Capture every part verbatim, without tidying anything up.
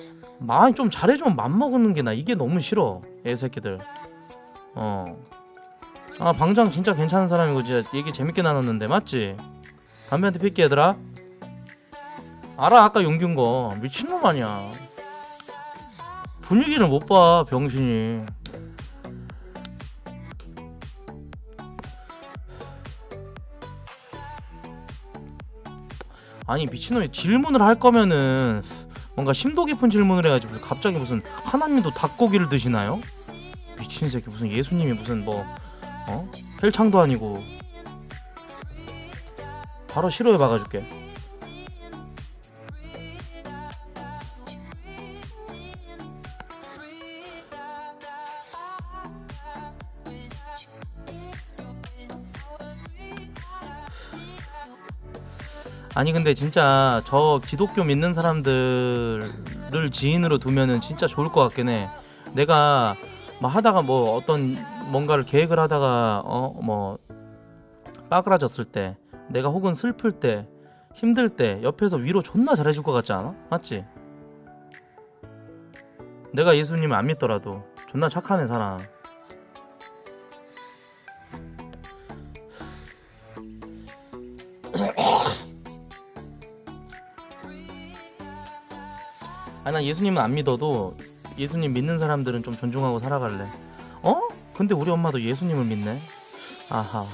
많이 좀 잘해주면 맘먹는 게 나 이게 너무 싫어 애새끼들. 어. 아 방장 진짜 괜찮은 사람이고 진짜 얘기 재밌게 나눴는데 맞지? 담배 한 대 필게 얘들아. 알아 아까 용기인 거 미친놈 아니야. 분위기를 못 봐 병신이. 아니 미친놈이 질문을 할 거면은 뭔가 심도 깊은 질문을 해야지. 무슨 갑자기 무슨 하나님도 닭고기를 드시나요? 미친 새끼. 무슨 예수님이 무슨 뭐 어? 헬창도 아니고. 바로 싫어해 박아줄게. 아니 근데 진짜 저 기독교 믿는 사람들을 지인으로 두면은 진짜 좋을 것 같긴 해. 내가 뭐 하다가 뭐 어떤 뭔가를 계획을 하다가 어 뭐 빠그라졌을 때, 내가 혹은 슬플 때, 힘들 때 옆에서 위로 존나 잘해줄 것 같지 않아? 맞지? 내가 예수님을 안 믿더라도 존나 착한 애 사람. 아니 난 예수님은 안 믿어도 예수님 믿는 사람들은 좀 존중하고 살아갈래. 어? 근데 우리 엄마도 예수님을 믿네. 아하.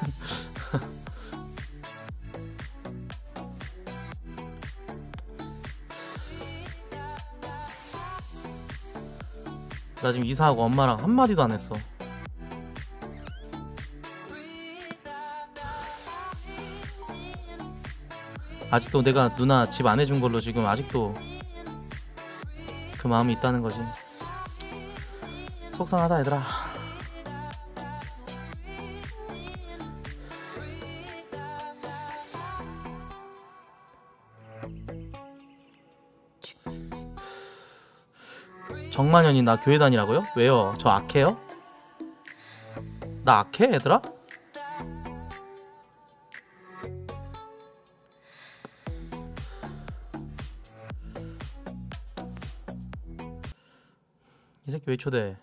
나 지금 이사하고 엄마랑 한마디도 안 했어. 아직도 내가 누나 집 안 해준 걸로 지금 아직도 그 마음이 있다는 거지. 속상하다 얘들아. 정만현이 나 교회 다니라고요? 왜요? 저 악해요? 나 악해 얘들아? 이 새끼 왜 초대해?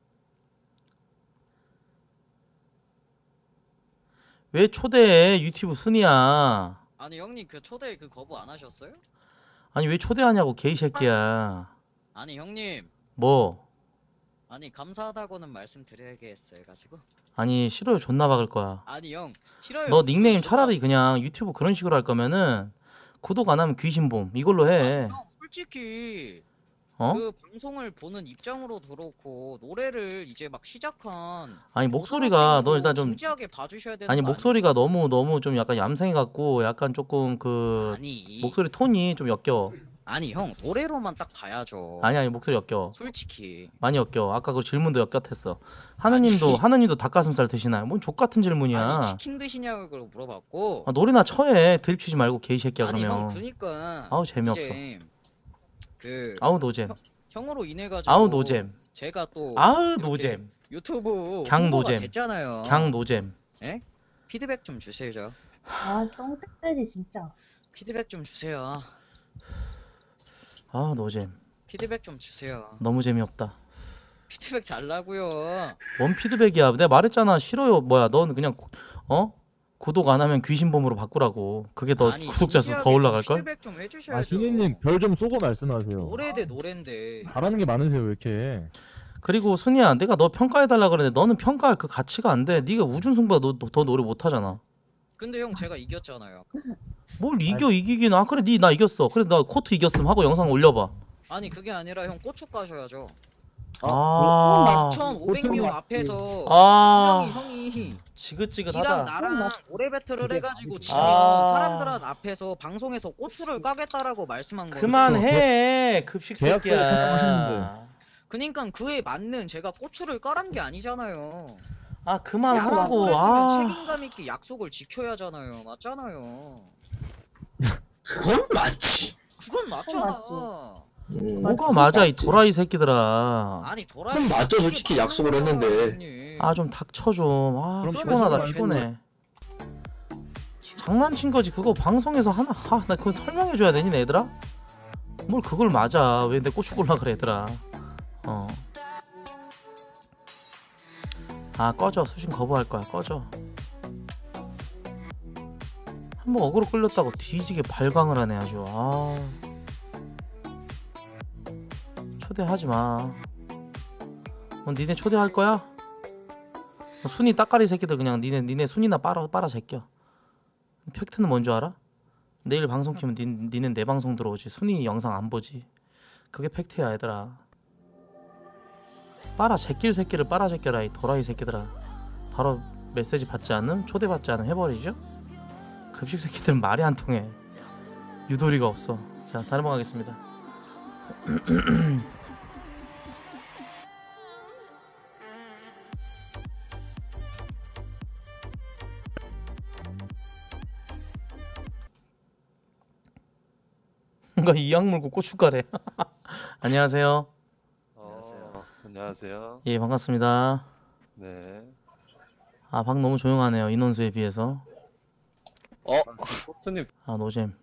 왜 초대해? 유튜브 순이야. 아니 형님 그 초대 그 거부 안 하셨어요? 아니 왜 초대하냐고 개이새끼야. 아니 형님 뭐? 아니 감사하다고는 말씀드려야겠어 해가지고. 아니 싫어요. 존나 박을 거야. 아니 형 싫어요. 너 닉네임 저- 차라리 그냥 유튜브 그런 식으로 할 거면은 구독 안 하면 귀신봄 이걸로 해. 형 솔직히 어? 그 방송을 보는 입장으로 그렇고 노래를 이제 막 시작한 아니 목소리가 너 일단 좀 진지하게 봐주셔야 되는 아니 거 목소리가 너무 너무 좀 약간 얌생이 같고 약간 조금 그 아니 목소리 톤이 좀 역겨워. 아니 형 노래로만 딱 봐야죠. 아니 아니 목소리 역겨워. 솔직히 많이 역겨워. 아까 그 질문도 역겹했어. 하느님도 아니. 하느님도 닭가슴살 드시나요? 뭔 족같은 질문이야. 아니 치킨 드시냐고 물어봤고. 아, 노래나 쳐해. 드립 치지 말고 개이새끼야 아니 그러면. 형 그니까 아우 재미없어. 이제 그 아우 노잼. 형으로 인해 가지고 아우 노잼. 제가 또 아우 이렇게 노잼. 유튜브 강 홍보가 노잼. 됐잖아요. 강 노잼. 예? 피드백 좀 주세요. 저. 아, 똥배지 진짜. 피드백 좀 주세요. 아 노잼. 피드백 좀 주세요. 너무 재미없다. 피드백 잘라고요. 뭔 피드백이야. 내가 말했잖아. 싫어요. 뭐야 넌 그냥 어? 구독 안 하면 귀신범으로 바꾸라고. 그게 더 아니, 구독자 수 더 진지하게 좀 올라갈걸? 피드백 좀 아 해주셔야죠. 신이님 별 좀 쏘고 말씀하세요. 노래 대 노래인데. 잘하는 게 많으세요 왜 이렇게. 그리고 순이야 내가 너 평가해달라 그러는데 너는 평가할 그 가치가 안 돼. 네가 우준승보다 너, 너, 더 노래 못하잖아. 근데 형 제가 이겼잖아요. 뭘 이겨 이기긴. 아 그래 니 나 이겼어. 그래 나 코트 이겼음 하고 영상 올려봐. 아니 그게 아니라 형 고추 까셔야죠. 아 천오백 명 앞에서 아. 분명히 형이 니랑 지긋지긋하다. 나랑 노래 배틀을 해가지고 지면 아. 사람들 앞에서 방송에서 고추를 까겠다라고 말씀한 거예요. 그만해 급식 계약서에 새끼야. 하셨는데. 그니까 그에 맞는 제가 고추를 까란 게 아니잖아요. 아 그만하라고. 약속을 했으면 아 책임감 있게 약속을 지켜야 하잖아요. 맞잖아요. 그건 맞지. 그건 맞잖아. 맞지. 음, 뭐가 맞아 이 도라이 새끼들아. 아니 도라이. 그럼 맞죠, 솔직히 약속을 했는데. 아 좀 닥쳐 좀. 아 그럼 피곤하다 그러면 피곤해. 장난친 거지 그거 방송에서 하나. 하 나 그거 설명해 줘야 되니 얘들아? 뭘 그걸 맞아. 왜 내 고추 골라 그래 얘들아. 어. 아 꺼져. 수신 거부할 거야. 꺼져. 한번 어그로 끌렸다고 뒤지게 발광을 하네 아주. 아. 초대하지 마. 어, 니네 초대할 거야? 어, 순이 따까리 새끼들 그냥 니네 니네 순이나 빨아 빨아 제껴. 팩트는 뭔 줄 알아? 내일 방송 키면 니, 니는 내 방송 들어오지. 순이 영상 안 보지. 그게 팩트야 얘들아. 빨아 제낄 새끼를 빨아 제껴라 이 도라이 새끼들아. 바로 메시지 받지 않음? 초대받지 않음 해버리죠? 급식 새끼들은 말이 안 통해. 유도리가 없어. 자 다른 번 가겠습니다. 뭔가 이악 물고 고춧가래. 안녕하세요. 어, 안녕하세요. 예 반갑습니다. 네. 아 방 너무 조용하네요 인원수에 비해서. 어, 호수님. 아 노잼.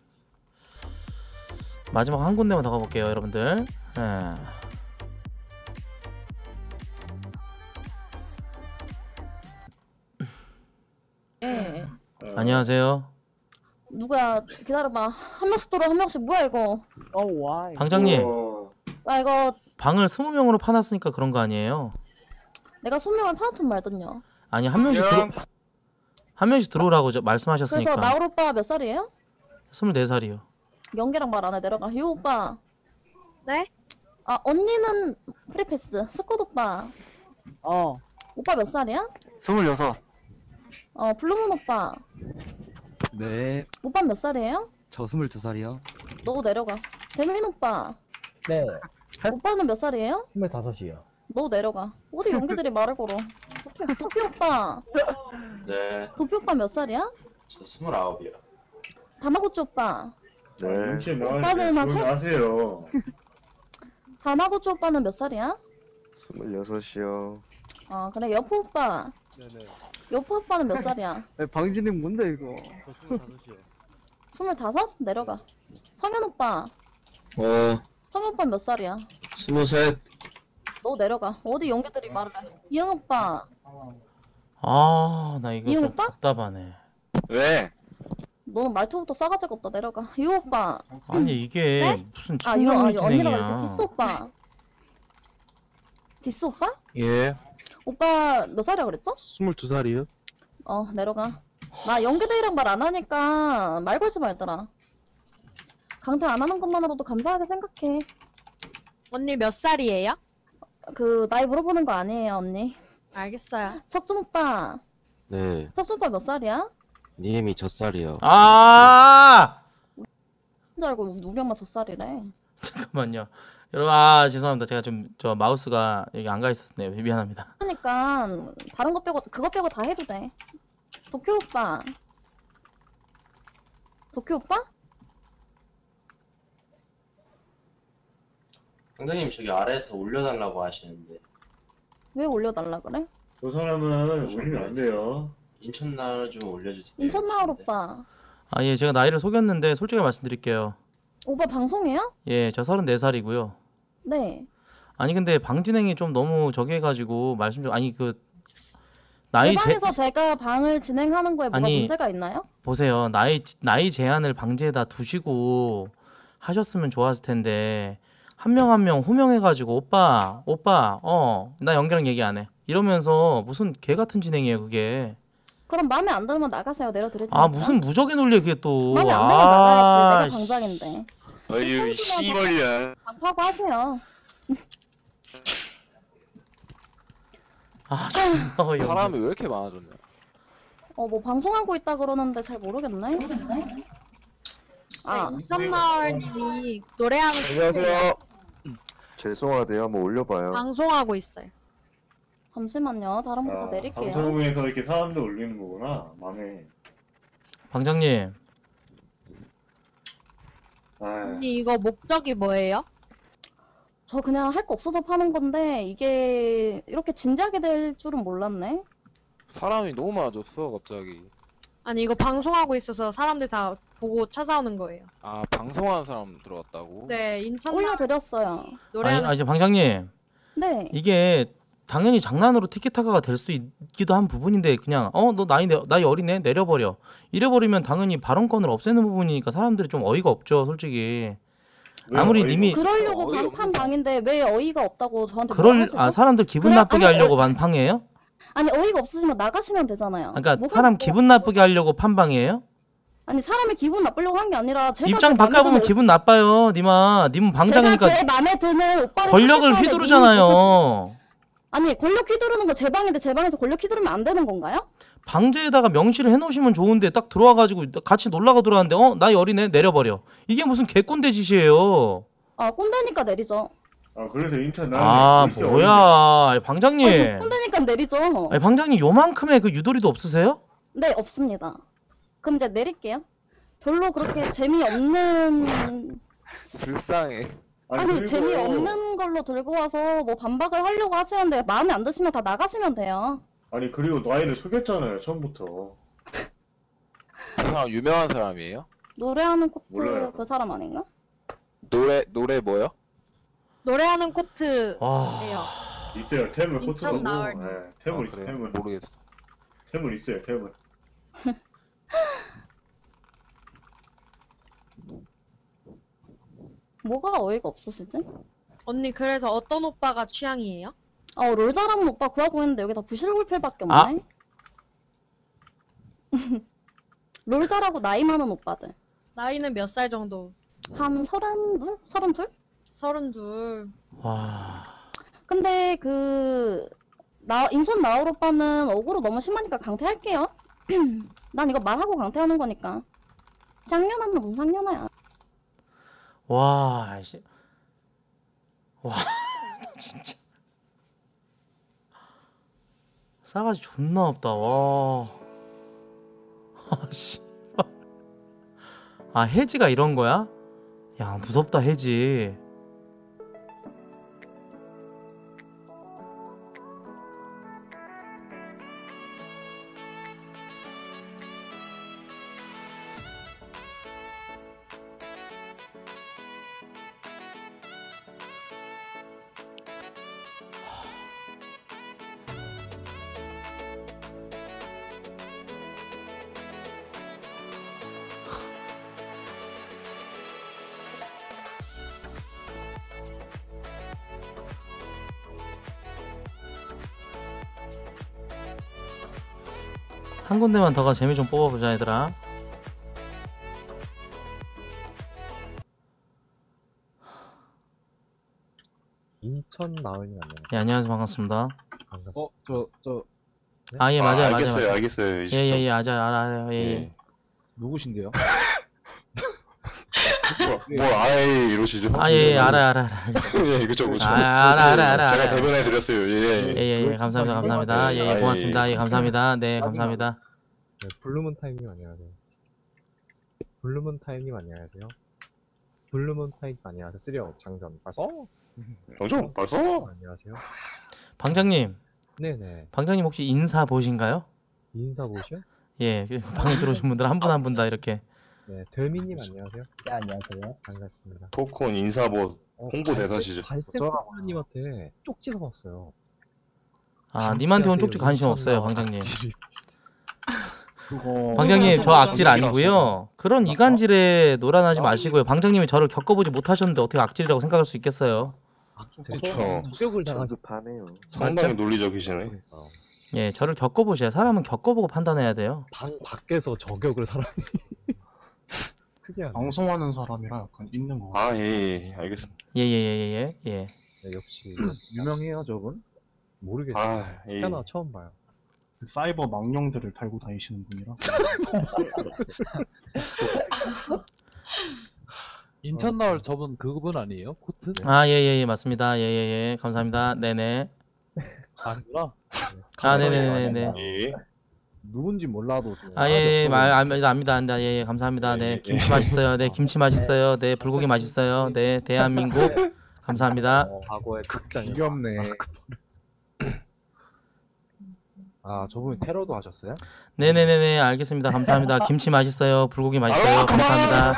마지막 한 군데만 더 가볼게요 여러분들. 예. 예. 안녕하세요. 누구야? 기다려봐. 한 명씩 들어, 한 명씩. 뭐야, 이거? 방장님 아, 이거 방을 스무 명으로 파놨으니까 그런 거 아니에요? 내가 소명을 파놓든 말든요. 아니 한 명씩 들어 한 명씩 들어오라고 저- 그래서 말씀하셨으니까. 나울 오빠 몇 살이에요? 스물네 살이요. 연계랑 말 안 해. 내려가. 유 오빠. 네? 아, 언니는 프리패스. 스쿼드 오빠. 어. 오빠 몇 살이야? 스물여섯. 어, 블루문 오빠. 네. 오빠 몇 살이에요? 저 스물두 살이요. 너 내려가. 대민 오빠. 네, 오빠는 몇 살이에요? 스물다섯이요. 너 내려가. 어디 연기들이 말을 걸어. 도피, 도피 오빠. 네, 도피 오빠 몇 살이야? 저 스물아홉이요. 다마고치 오빠. 네. 오빠는 한 살? 하세요. 다마고치 오빠는 몇 살이야? 스물여섯이요. 아, 그래. 여포 오빠. 네네. 여포 오빠는 몇 살이야? 방진님 뭔데 이거? 저 스물다섯이요. 스물다섯? 내려가. 성현 오빠. 어, 성현 오빠 몇 살이야? 스물셋. 너 내려가. 어디 연기들이 말을 해. 이형 오빠. 아 나 이거 이형 좀 오빠? 답답하네. 왜? 너는 말투부터 싸가지가 없다. 내려가. 유 오빠. 아니 이게 네? 무슨 아, 유, 아, 청량리 유 언니라고 그랬지. 진행이야. 디스 오빠. 디스 오빠? 예. 오빠 몇 살이라 그랬죠? 스물두 살이요. 어, 내려가. 나 연기들이랑 말 안 하니까 말 걸지 말더라. 강퇴 안 하는 것만으로도 감사하게 생각해. 언니 몇 살이에요? 그 나이 물어보는 거 아니에요, 언니. 알겠어요. 석준 오빠. 네, 석준 오빠 몇 살이야? 님이 저 쌀이요. 아 줄 알고 우리 엄마 저 살이래. 잠깐만요. 여러분 아 죄송합니다. 제가 좀 저 마우스가 여기 안 가 있었네요. 미안합니다. 그러니까 다른 거 빼고 그거 빼고 다 해도 돼. 도쿄 오빠. 도쿄 오빠? 방장님 저기 아래에서 올려달라고 하시는데 왜 올려달라 그래? 저 사람은 올리면 안 돼요. 인천 날 좀 올려주세요. 인천 나올 오빠. 아 예 제가 나이를 속였는데 솔직히 말씀드릴게요. 오빠 방송해요? 예 저 서른네 살이고요. 네. 아니 근데 방진행이 좀 너무 저기 해가지고 말씀 좀 아니 그 나이 제 제 방에서 제가 방을 진행하는 거에 뭐가 아니, 문제가 있나요? 보세요 나이 나이 제한을 방지에다 두시고 하셨으면 좋았을 텐데 한 명 한 명 호명해가지고 오빠 오빠 어 나 연기랑 얘기 안 해 이러면서 무슨 개 같은 진행이에요 그게. 그럼 마음에 안 들면 나가세요. 내려드릴 테니까. 아 무슨 무적의 논리야 그게 또. 마음에 안 들면 나가야지. 내가 씨. 방장인데. 어유 씨발이야. 방파고 하세요. 아 존나 어이없네. 사람이 왜 이렇게 많아졌냐? 어, 뭐 방송하고 있다 그러는데 잘 모르겠네. 아, 이천나월님이 노래하는 안녕하세요. 죄송하대요. 한번 올려봐요. 방송하고 있어요. 잠시만요. 다른 분다 아, 내릴게요. 방송에서 이렇게 사람들 올리는 거구나. 맘에. 방장님 아, 언니 이거 목적이 뭐예요? 저 그냥 할 거 없어서 파는 건데 이게 이렇게 진지하게 될 줄은 몰랐네. 사람이 너무 많아졌어 갑자기. 아니 이거 방송하고 있어서 사람들 다 보고 찾아오는 거예요. 아 방송하는 사람 들어왔다고? 네, 인천 올려드렸어요. 아니, 노래하는 아니 방장님 네. 이게 당연히 장난으로 티키타카가 될 수도 있기도 한 부분인데 그냥 어 너 나이 내- 나이 어리네 내려버려 이래버리면 당연히 발언권을 없애는 부분이니까 사람들이 좀 어이가 없죠 솔직히. 아무리 님이 그러려고 어이가 방판 방인데 왜 어이가 없다고 저한테 그럴 뭐라 하시죠? 아 사람들 기분 그래, 나쁘게 아니, 하려고 반팡이에요? 아니 어이가 없으시면 나가시면 되잖아요. 그러니까 뭐가 사람 뭐- 기분 나쁘게 하려고 판방이에요? 아니 사람이 기분 나쁘려고 한 게 아니라 제가 입장 제 맘에 바꿔보면 드는 기분 나빠요 님아 님은 제가 방장이니까 제 맘에 드는 오빠를 권력을 선택하는데 님이 휘두르잖아요. 아니 권력 휘두르는 거 제 방인데 제 방에서 권력 휘두르면 안 되는 건가요? 방제에다가 명시를 해놓으시면 좋은데 딱 들어와가지고 같이 놀라고 들어왔는데 어 나이 어리네 내려버려 이게 무슨 개꼰대 짓이에요. 아 꼰대니까 내리죠. 아 그래서 인천 아 나는 뭐야 아니, 방장님 아니, 꼰대니까 내리죠. 아니 방장님 요만큼의 그 유도리도 없으세요? 네 없습니다. 그럼 이제 내릴게요. 별로 그렇게 재미없는 불쌍해. 아니 재미없는 걸로 들고 와서 뭐 반박을 하려고 하시는데 마음에 안 드시면 다 나가시면 돼요. 아니 그리고 나이를 속였잖아요 처음부터. 그 사람 유명한 사람이에요? 노래하는 코트 몰라요. 그 사람 아닌가? 노래 노래 뭐요? 노래하는 코트예요. 와 있어요 태물 코트가. 인천 나을 네, 아, 태물 있어 그래요? 태물. 모르겠어. 태물 있어요 태물. 뭐가 어이가 없으시지? 언니 그래서 어떤 오빠가 취향이에요? 어, 롤 잘하는 오빠 구하고 있는데 여기 다 부실골필밖에 아. 없네. 롤 잘하고 나이 많은 오빠들. 나이는 몇 살 정도? 한 서른둘? 서른둘? 서른둘. 와. 근데 그 나 인천 나올 오빠는 어그로 너무 심하니까 강퇴할게요. 난 이거 말하고 강퇴하는 거니까. 쌍년아는 무슨 쌍년아야. 와, 씨. 와, 진짜. 싸가지 존나 없다, 와. 아, 씨. 아, 해지가 이런 거야? 야, 무섭다, 해지. 한 군데만 더 가 재미 좀 뽑아보자 얘들아. 인천 나은이 맞나요? 예, 안녕하세요, 반갑습니다. 반갑습니다. 어, 저, 저, 아, 예, 맞아요, 맞아요, 맞아요. 알겠어요. 예, 예, 예, 알아요, 알아요, 예, 예. 누구신데요? 뭐 아예 이러시죠? 아, 예, 예, 알아요, 알아요, 알아요. 예, 그쵸, 그쵸. 아, 알아, 알아, 알아, 제가 알아. 대변해 드렸어요. 예. 예, 예, 예, 감사합니다, 감사합니다. 예, 예, 고맙습니다. 예, 감사합니다. 네, 감사합니다. 네, 블루문 타임님 안녕하세요. 블루문 타임님 안녕하세요. 블루문 타임 안녕하세요. 쓰려 장전 벌써? 정정 벌써? 안녕하세요. 방장님, 네네. 방장님 혹시 인사 보신가요? 인사 보시요? 예, 그 방에 들어오신 분들 한 분 한 분 다 이렇게. 네, del미님 안녕하세요. 네, 안녕하세요. 반갑습니다. 토콘 인사봇 어, 홍보 대사시죠? 갈색 코코님한테 쪽지가 왔어요. 아, 님한테 온 쪽지 관심 없어요, 방장님. 그거 방장님, 저 악질 아니고요. 그런 이간질에 노란하지 마시고요. 방장님이 저를 겪어보지 못하셨는데 어떻게 악질이라고 생각할 수 있겠어요? 그쵸. 저격을 당하죠. 반해요. 상당히 논리적이시네. 예, 저를 겪어보셔야 사람은 겪어보고 판단해야 돼요. 방 밖에서 저격을 사람이 특이하네. 방송하는 사람이라 약간 있는 거. 아, 예, 예, 알겠습니다. 예, 예, 예, 예, 예. 네, 역시 유명해요, 저분? 모르겠어요. 아, 예. 하나 처음 봐요. 사이버 망령들을 달고 다니시는 분이라. 인천 나올 저분 그분 아니에요? 코트? 아, 예, 예, 예, 맞습니다. 예, 예, 예, 감사합니다. 네네. 아니구나. 아, 네네네네. 예. 누군지 몰라도 좀 아, 예, 예, 말, 압니다, 압니다, 압니다. 예, 예, 감사합니다. 예, 네, 예. 김치 맛있어요. 네, 김치 맛있어요. 네, 불고기 맛있어요. 네, 대한민국. 감사합니다. 어, 과거의 극장 이게 없네. 아 저분이 테러도 하셨어요? 네네네네 알겠습니다. 감사합니다. 김치 맛있어요. 불고기 맛있어요. 감사합니다.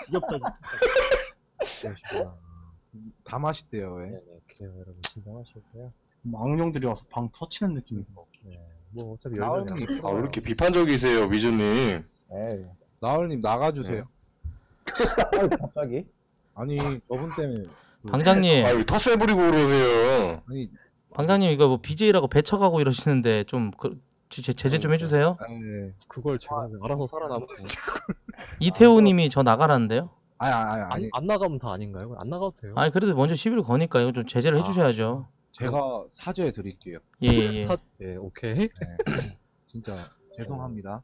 그러시구나. 다 맛있대요 왜? 네네 그래요 여러분 진정하시고요. 망령들이 와서 방 터치는 느낌이 들어. 네. 뭐 어차피 열심히 아, 왜 이렇게 비판적이세요, 미주님? 에이 나얼님 나가주세요. 갑자기? 아니 저분 때문에 그- 방장님, 아, 왜 텃세 부리고 그러세요? 아니 방장님 이거 뭐 비제이라고 배척하고 이러시는데 좀 그, 제, 제재 좀 해주세요. 네. 그걸 제가 알아서 살아남고 이태호님이 저 나가라는데요. 아니 아니 안, 아니 안 나가면 다 아닌가요? 안 나가도 돼요. 아니 그래도 먼저 시비를 거니까 이거 좀 제재를 해주셔야죠. 제가 사죄해 드릴게요. 예, 예. 사- 예, 오케이. 네. 진짜 죄송합니다.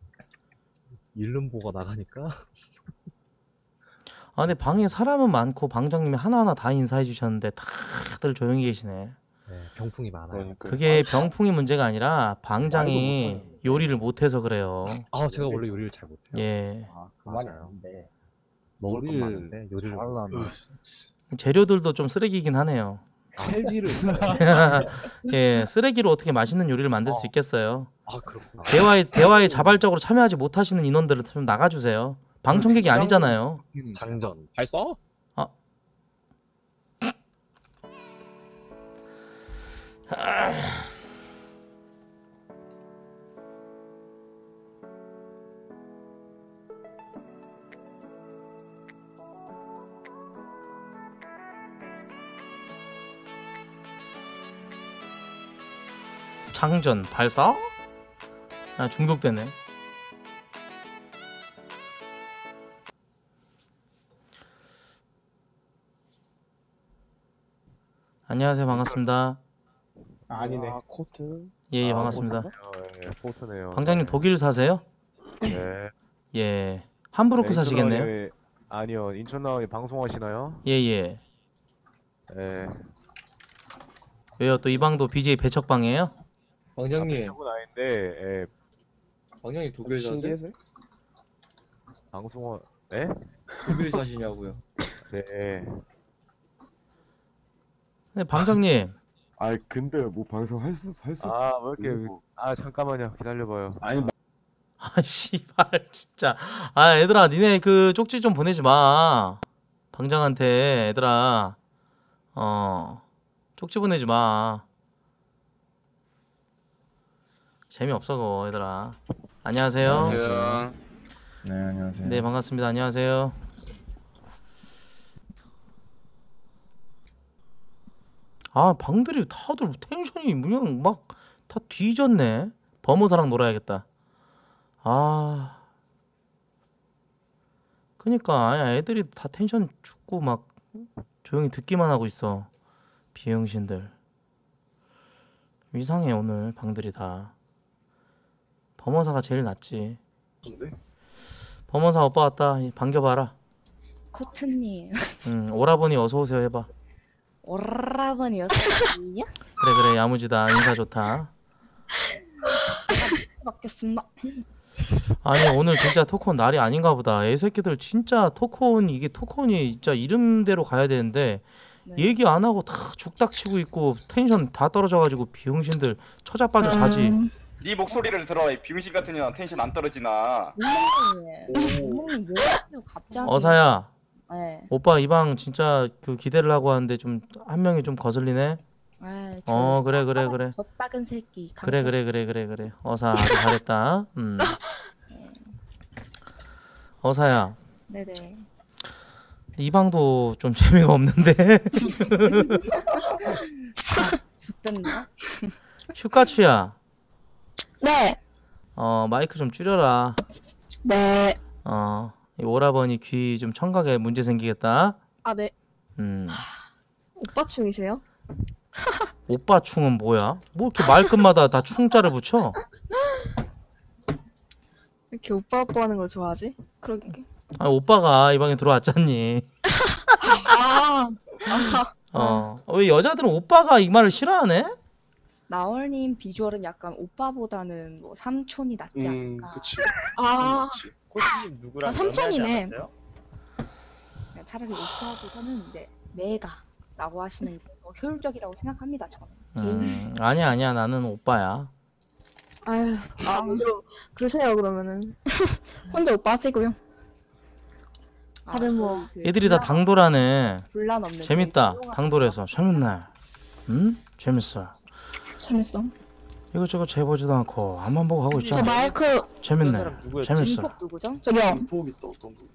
일름보가 나가니까. 아 근데 방에 사람은 많고 방장님이 하나하나 다 인사해 주셨는데 다들 조용히 계시네. 네, 병풍이 많아요. 그게 병풍이 문제가 아니라 방장이 요리를 못해서 그래요. 아, 제가 원래 요리를 잘 못해요. 예. 아 맞아요. 근데 먹을 건 요리를 많은데 요리를 잘하려면 재료들도 좀 쓰레기긴 하네요. 헬지를 예, 쓰레기로 어떻게 맛있는 요리를 만들 수 있겠어요. 아, 그렇구나. 대화에 대화에 자발적으로 참여하지 못하시는 인원들은 좀 나가주세요. 방청객이 아니잖아요. 장전. 발사? 아. 장전 발사? 아 중독되네. 안녕하세요 반갑습니다. 아니네. 아, 코트. 예, 예 반갑습니다. 예, 포트네요. 방장님 독일 사세요? 네. 예. 함부르크 사시겠네요? 인천나와의- 아니요, 인천나와의 방송하시나요? 예, 예. 네. 왜요? 또 이 방도 비제이 배척방이에요? 방장님, 그건 아닌데, 예, 방장님 독일 사세요? 방송은, 네? 독일 사시냐고요? 네. 네, 방장님. 아, 근데 뭐 방송 할 수, 할 수. 아, 왜 이렇게, 아, 잠깐만요. 기다려봐요. 아니, 아 씨발 진짜. 아 얘들아 니네 그 쪽지 좀 보내지 마. 방장한테 얘들아. 어. 쪽지 보내지 마. 재미없어 그거 얘들아. 안녕하세요. 안녕하세요. 네, 안녕하세요. 네 반갑습니다. 안녕하세요. 아 방들이 다들 텐션이 그냥 막 다 뒤졌네. 범호사랑 놀아야겠다. 아 그니까 아야 애들이 다 텐션 죽고 막 조용히 듣기만 하고 있어. 비영신들 이상해 오늘 방들이 다. 범호사가 제일 낫지. 범호사 오빠 왔다. 반겨봐라. 코트님. 응 오라버니 어서오세요 해봐. 오라버니였어요? 그래 그래 야무지다. 인사 좋다. 맞겠습니다. 아니 오늘 진짜 토크온 날이 아닌가 보다. 애새끼들 진짜 토크온 이게 토크온이 진짜 이름대로 가야 되는데 네. 얘기 안 하고 다 죽닥치고 있고 텐션 다 떨어져가지고 비용신들 처자빠져 자지. 음. 네 목소리를 들어 이 비응신 같은 년아 텐션 안 떨어지나. 부모님 왜 이러세요, 갑자기? 어사야 네. 오빠 이 방 진짜 그 기대를 하고 하는데 좀 한 명이 좀 거슬리네. 아이, 어 저 그래 그래 저 그래 저 작은 새끼. 그래 그래 그래 그래 그래 어사 아주 잘했다. 음 어사야 네네. 이 방도 좀 재미가 없는데. 됐나? 슈카츠야 네. 어 마이크 좀 줄여라. 네. 어 이 오라버니 귀 좀 청각에 문제 생기겠다. 아, 네. 음 오빠 충이세요? 오빠 충은 뭐야? 뭐 이렇게 말끝마다 다 충자를 붙여? 이렇게 오빠 오빠 하는 걸 좋아하지? 그러게. 아 오빠가 이 방에 들어왔잖니. 아, 어 왜 여자들은 오빠가 이 말을 싫어하네? 나얼님 비주얼은 약간 오빠보다는 뭐 삼촌이 낫지 않을까. 그치. 아, 코트님 누구랑 아, 삼촌이네. 연애하지 않았어요? 그냥 차라리 오빠보다는 이제 내가라고 하시는 게 더 효율적이라고 생각합니다. 저는. 음 아니야 아니야 나는 오빠야. 아유, 아, 그러, 그러세요, 그러면은. 혼자 오빠 하시고요. 다들 뭐. 그 애들이 다 당돌하네. 분란 없는 재밌다. 조용한 당돌해서 재밌네. 응? 재밌어. 재밌어. 이것저것 재보지도 않고 앞만 보고 하고 저 있잖아. 마이크, 재밌네. 재밌어. 진폭 누구죠? 저기요. 폭이 또 어떤 거?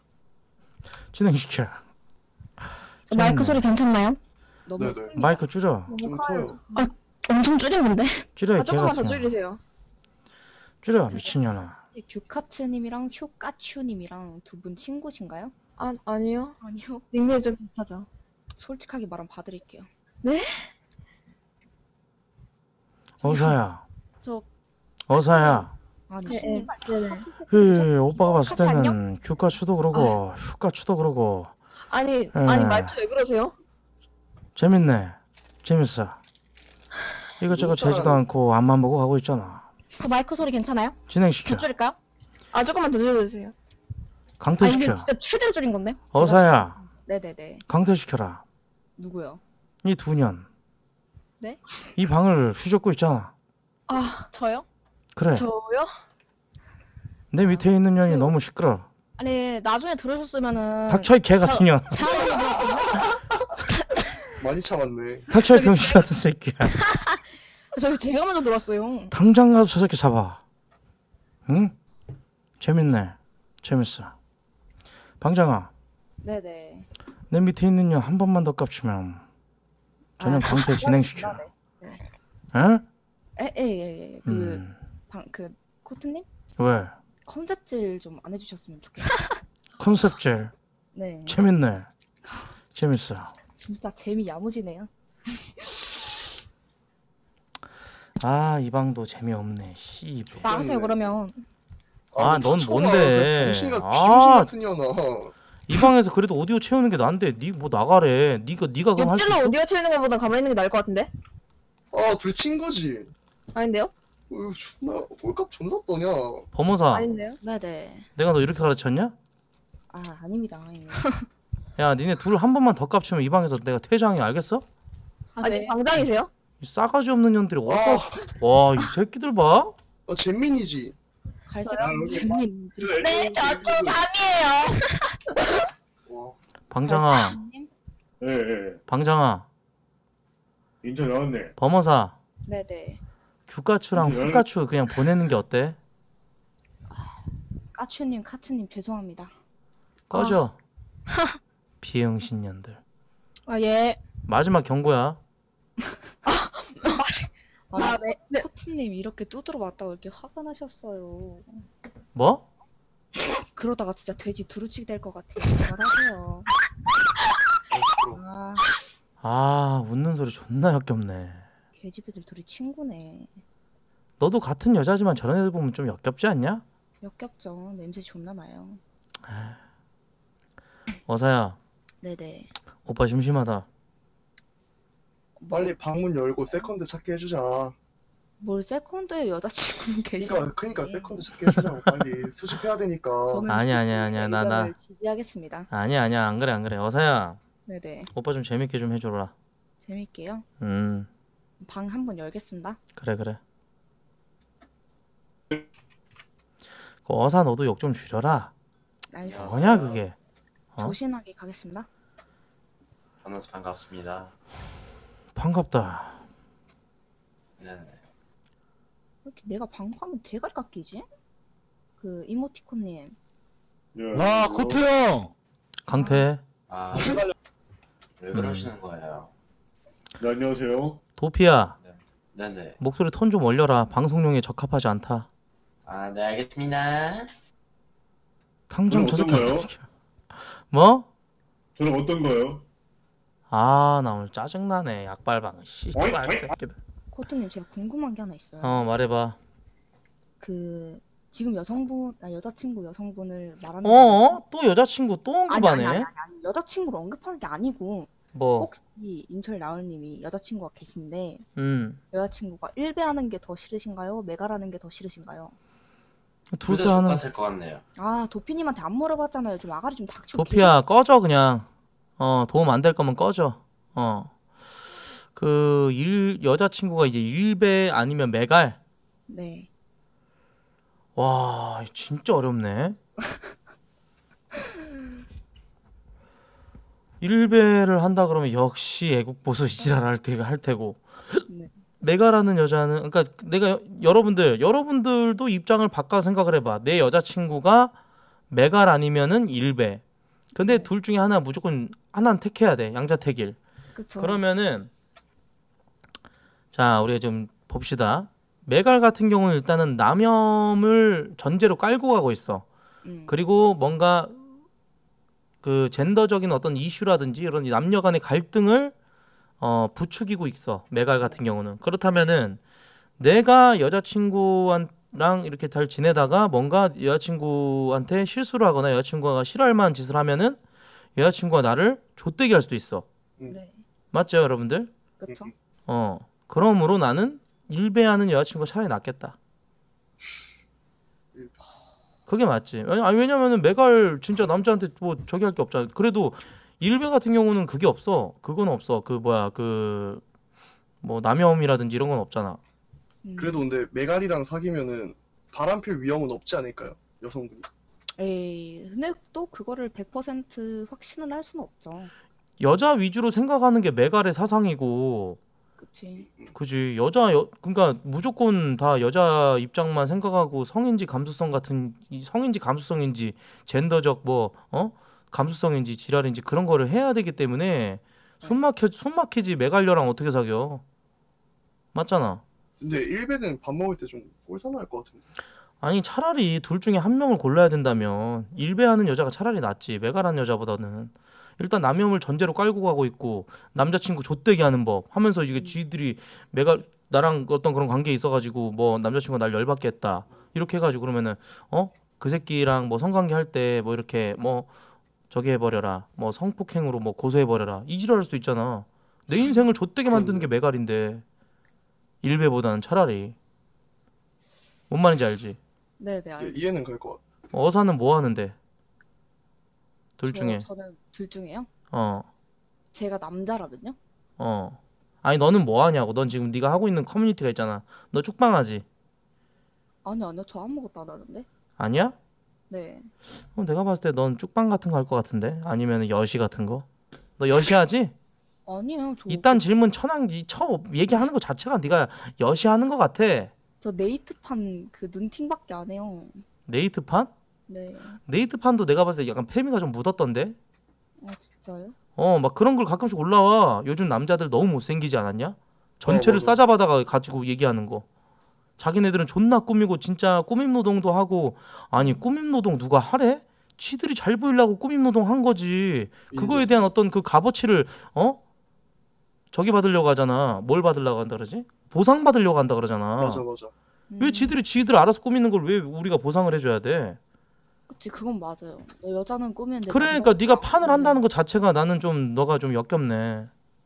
진행시켜. 저 마이크 재밌네. 소리 괜찮나요? 너무 네네. 마이크 줄여. 좀 커요. 엄청 줄인 건데. 줄여 아, 이 조금만 더 개같은. 줄이세요. 줄여 미친년아. 규카츠님이랑 휴까츄님이랑 두 분 친구신가요? 아, 아니요. 아니요. 닉네임 좀 비슷하죠. 솔직하게 말하면 봐드릴게요. 네? 어사야. 저 어사야. 아니 네, 신님 네네. 그 오빠가 봤을 같이 안녕? 때는 규가추도 그러고 휴가추도 그러고 아니, 에. 아니, 말투 왜 그러세요? 재밌네. 재밌어. 이것저것 재지도 않고 앞만 보고 하고 있잖아. 저 마이크 소리 괜찮아요? 진행시켜. 더 줄일까요? 아, 조금만 더 줄여주세요. 아, 이게 강퇴시켜. 진짜 최대로 줄인 건데? 어사야. 네네네. 강퇴시켜라. 누구요? 이 두 년. 네? 이 방을 휘젓고 있잖아. 아, 저요? 그래. 저요? 내 밑에 있는 년이 너무 시끄러. 아니, 나중에 들으셨으면은. 닥쳐 이 개 같은 년. 많이 참았네. 닥쳐 이 병신 같은 새끼야. 저기 제가 먼저 들어왔어요. 당장 가서 저 새끼 잡아. 응? 재밌네. 재밌어. 방장아. 네네. 내 밑에 있는 년 한 번만 더 깝치면 전혀 아, 강퇴 진행시켜. 네. 응? 에에예 그 음. 방 그 코트님 왜? 컨셉질 좀 안 해주셨으면 좋겠어요. 컨셉질. 네. 재밌네. 재밌어. 진짜 재미 야무지네요. 아, 이 방도 재미없네. 씨발. 나가세요, 그러면. 아, 넌 뭔데? 그 병신 같- 병신 아, 같은 년아. 이 방에서 그래도 오디오 채우는 게 난데 니 뭐 나가래. 니가 니가 그럼 할 수 옆질러 있어? 오디오 채우는 것보다 가만히 있는 게 나을 것 같은데? 아, 둘 친구지. 아닌데요? 어, 존나 꼴값 존나 떠냐. 범호사. 아닌데요? 네네. 내가 너 이렇게 가르쳤냐? 아 아닙니다. 아닙니다. 야, 니네 둘 한 번만 더 깝치면 이 방에서 내가 퇴장이 알겠어? 아, 네. 방장이세요? 이 싸가지 없는 년들이 어떠? 와, 이 새끼들 봐. 아, 잼민이지. 갈색 아, 재민. 네, 저 초삼이에요. 와. 방장아. 예, 예. 방장아. 인천 나왔네. 범어사. 네네. 규가추랑 열- 후가추 그냥 보내는 게 어때? 까추님, 카츠님 죄송합니다. 꺼져. 비응신년들. 아, 예. 마지막 경고야. 아, 네, 네. 코트님 이렇게 두드러 맞다고 이렇게 화가 나셨어요. 뭐? 그러다가 진짜 돼지 두루치기 될 것 같아요. 그만하세요. 아, 아, 웃는 소리 존나 역겹네. 개집애들 둘이 친구네. 너도 같은 여자지만 저런 애들 보면 좀 역겹지 않냐? 역겹죠. 냄새 존나 나요. 어사야, 네네. 오빠 심심하다. 빨리 방문 열고 세컨드 찾게 해주자. 뭘 세컨드에 여자친구 계시나? 그러니까 그러니까 세컨드 찾게 해주자고 빨리 수집해야 되니까. 아니야, 아니야, 아니야. 나, 나. 지휘하겠습니다. 아니야, 아니야. 안 그래, 안 그래. 어사야, 네네. 오빠 좀 재밌게 좀 해줘라. 재밌게요. 음, 방 한번 열겠습니다. 그래, 그래. 그 어사 너도 욕 좀 줄여라. 알겠습니다. 뭐냐 그게? 어? 조신하게 가겠습니다. 만나서 반갑습니다. 반갑다. 네네. 왜 이렇게 내가 방구하면 대가리 깎이지? 그 이모티콘님. 와, 코트 형! 강태. 아, 왜 그러시는 거예요? 네, 안녕하세요. 도피야. 네네. 목소리 톤 좀 올려라. 방송용에 적합하지 않다. 아, 네, 알겠습니다. 당장 저 새끼 어떤 거요? 어떻게? 뭐? 저는 어떤 거요? 아, 나 오늘 짜증 나네. 약발방. 어이, 씨발 어이, 새끼들. 코트님 제가 궁금한 게 하나 있어요. 어, 말해봐. 그 지금 여성분, 아 여자친구 여성분을 말하는 어? 또 여자친구 또 아니, 언급하네. 아니, 아니, 아니, 아니. 여자친구를 언급하는 게 아니고 뭐? 혹시 인철 나을님이 여자친구가 계신데 음. 여자친구가 일배하는 게 더 싫으신가요? 메가라는 게 더 싫으신가요? 둘 둘다 다 하는. 똑같을 것 같네요. 아 도피님한테 안 물어봤잖아요. 좀 아가리 좀 닥치고 도피야, 꺼져 그냥. 어, 도움 안 될 거면 꺼져. 어. 그 일 여자친구가 이제 일배 아니면 메갈. 네. 와 진짜 어렵네. 일배를 한다 그러면 역시 애국보수 이지랄 할 테고 할 테고. 네. 메가라는 여자는 그러니까 내가 여러분들 여러분들도 입장을 바꿔 생각을 해봐. 내 여자친구가 메갈 아니면은 일배. 근데 둘 중에 하나 무조건 하나는 택해야 돼. 양자택일. 그쵸. 그러면은 자 우리가 좀 봅시다. 메갈 같은 경우는 일단은 남염을 전제로 깔고 가고 있어. 음. 그리고 뭔가 그 젠더적인 어떤 이슈라든지 이런 남녀 간의 갈등을 어, 부추기고 있어. 메갈 같은 경우는. 그렇다면은 내가 여자친구랑 이렇게 잘 지내다가 뭔가 여자친구한테 실수를 하거나 여자친구가 싫어할 만한 짓을 하면은 여자친구가 나를 좆되게 할 수도 있어. 네. 맞죠, 여러분들? 그쵸. 어. 그러므로 나는 일배하는 여자친구가 차라리 낫겠다. 그게 맞지. 아니, 아니, 왜냐면은 메갈 진짜 남자한테 뭐 저기 할 게 없잖아. 그래도 일배 같은 경우는 그게 없어. 그건 없어. 그 뭐야 그 뭐 남혐이라든지 이런 건 없잖아. 그래도 근데 메갈이랑 사귀면은 바람필 위험은 없지 않을까요? 여성분이. 에이, 근데 또 그거를 백 퍼센트 확신은 할 수는 없죠. 여자 위주로 생각하는 게 메갈의 사상이고, 그치. 그지. 여자 여, 그러니까 무조건 다 여자 입장만 생각하고 성인지 감수성 같은 이 성인지 감수성인지 젠더적 뭐 어 감수성인지 지랄인지 그런 거를 해야 되기 때문에 숨 막혀 숨 막히지 메갈녀랑 어떻게 사겨? 맞잖아. 근데 일배는 밥 먹을 때 좀 꼴사나할 것 같은데. 아니 차라리 둘 중에 한 명을 골라야 된다면 일배하는 여자가 차라리 낫지 메갈하는 여자보다는. 일단 남혐을 전제로 깔고 가고 있고 남자친구 좆되게 하는 법 하면서 이게 쥐들이 메갈 나랑 어떤 그런 관계에 있어가지고 뭐 남자친구가 날 열받게 했다 이렇게 해가지고 그러면은 어? 그 새끼랑 뭐 성관계 할 때 뭐 이렇게 뭐 저기 해버려라 뭐 성폭행으로 뭐 고소해버려라 이 지랄 할 수도 있잖아. 내 인생을 좆되게 만드는 게 메갈인데 일배보다는 차라리. 뭔 말인지 알지? 네네, 알. 이해는 갈 것 같아. 어사는 뭐 하는데? 둘 저- 중에. 저는 둘 중에요? 어. 제가 남자라면요? 어. 아니 너는 뭐 하냐고. 넌 지금 네가 하고 있는 커뮤니티가 있잖아. 너 쪽방하지? 아니요, 아니요. 저 아무것도 안 하는데. 아니야? 네. 어, 내가 봤을 때 넌 쪽방 같은 거 할 것 같은데? 아니면 여시 같은 거? 너 여시하지? 아니요, 저, 이딴 질문 천왕 이 처 얘기하는 거 자체가 네가 여시하는 것 같아. 저 네이트판 그 눈팅밖에 안 해요. 네이트판? 네. 네이트판도 내가 봤을 때 약간 페미가 좀 묻었던데? 아, 진짜요? 어, 막 그런 걸 가끔씩 올라와. 요즘 남자들 너무 못생기지 않았냐? 전체를 맞아. 싸잡아다가 가지고 얘기하는 거. 자기네들은 존나 꾸미고 진짜 꾸밈 노동도 하고. 아니 꾸밈 노동 누가 하래? 지들이 잘 보이려고 꾸밈 노동 한 거지. 그거에 대한 어떤 그 값어치를 어? 저기 받으려고 하잖아. 뭘 받으려고 한다 그러지? 보상 받으려고 한다 그러잖아. 맞아 맞아. 왜 지들이 지들 알아서 꾸미는 걸 왜 우리가 보상을 해줘야 돼? 그치, 그건 맞아요. 여자는 꾸미는데 그러니까 남자는 네가 판을 한다는 것 자체가 나는 좀 너가 좀 역겹네.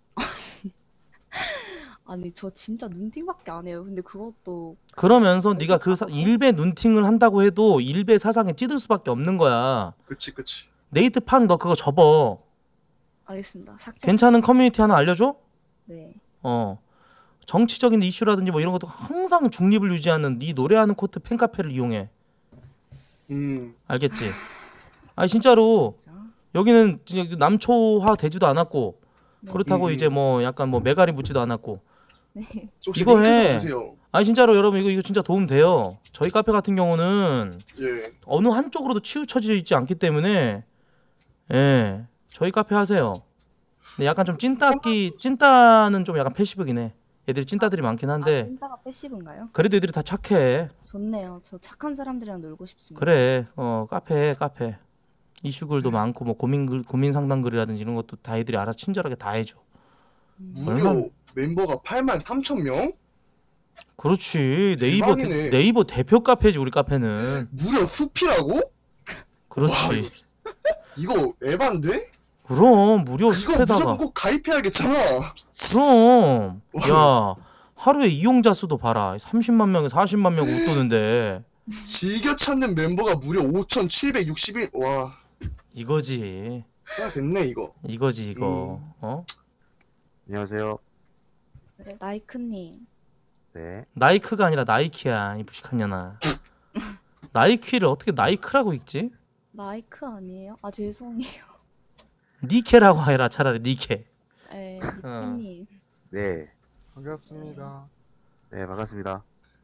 아니, 저 진짜 눈팅밖에 안 해요. 근데 그것도 그러면서 네가 그 사, 일배 눈팅을 한다고 해도 일배 사상에 찌들 수밖에 없는 거야. 그치 그치. 네이트판 너 그거 접어. 알겠습니다. 삭제. 괜찮은 커뮤니티 하나 알려줘? 네. 어. 정치적인 이슈라든지 뭐 이런 것도 항상 중립을 유지하는 네 노래하는 코트 팬카페를 이용해. 음. 알겠지? 아니 진짜로 여기는 진짜 남초화 되지도 않았고 그렇다고 음. 이제 뭐 약간 뭐 메갈이 묻지도 않았고 네. 혹시 이거 링크 좀 해. 주세요. 아니 진짜로 여러분 이거 이거 진짜 도움 돼요. 저희 카페 같은 경우는 예. 어느 한쪽으로도 치우쳐져 있지 않기 때문에 예 저희 카페 하세요. 근데 약간 좀 찐따기 찐따는 좀 약간 패시브긴 해. 애들이 찐따들이 많긴 아, 한데 찐따가 패시브인가요? 그래도 애들이 다 착해. 좋네요. 저 착한 사람들이랑 놀고 싶습니다. 그래 어 카페 카페 이슈글도 많고 뭐 고민 글 고민 상담 글이라든지 이런 것도 다 애들이 알아서 친절하게 다 해줘. 무려 얼마나- 멤버가 팔만 삼천 명? 그렇지 네이버 대, 대박이네. 네이버 대표 카페지 우리 카페는. 무려 숲이라고? 그렇지. 이거 에반데? 그럼 무료 이거 숲에다가. 무조건 꼭 가입해야겠잖아. 그럼 야 하루에 이용자 수도 봐라. 삼십만 명, 사십만 명 웃도는데 즐겨 찾는 멤버가 무려 오천칠백육십일. 와. 이거지. 됐네 이거. 이거지 이거. 어? 안녕하세요. 네, 나이크님. 네. 나이크가 아니라 나이키야 이 무식한 년아. 나이키를 어떻게 나이크라고 읽지? 나이크 아니에요? 아 죄송해요. 니케라고 해라 차라리 니케. 에 어. 니케님. 네. 반갑습니다. 네, 반갑습니다.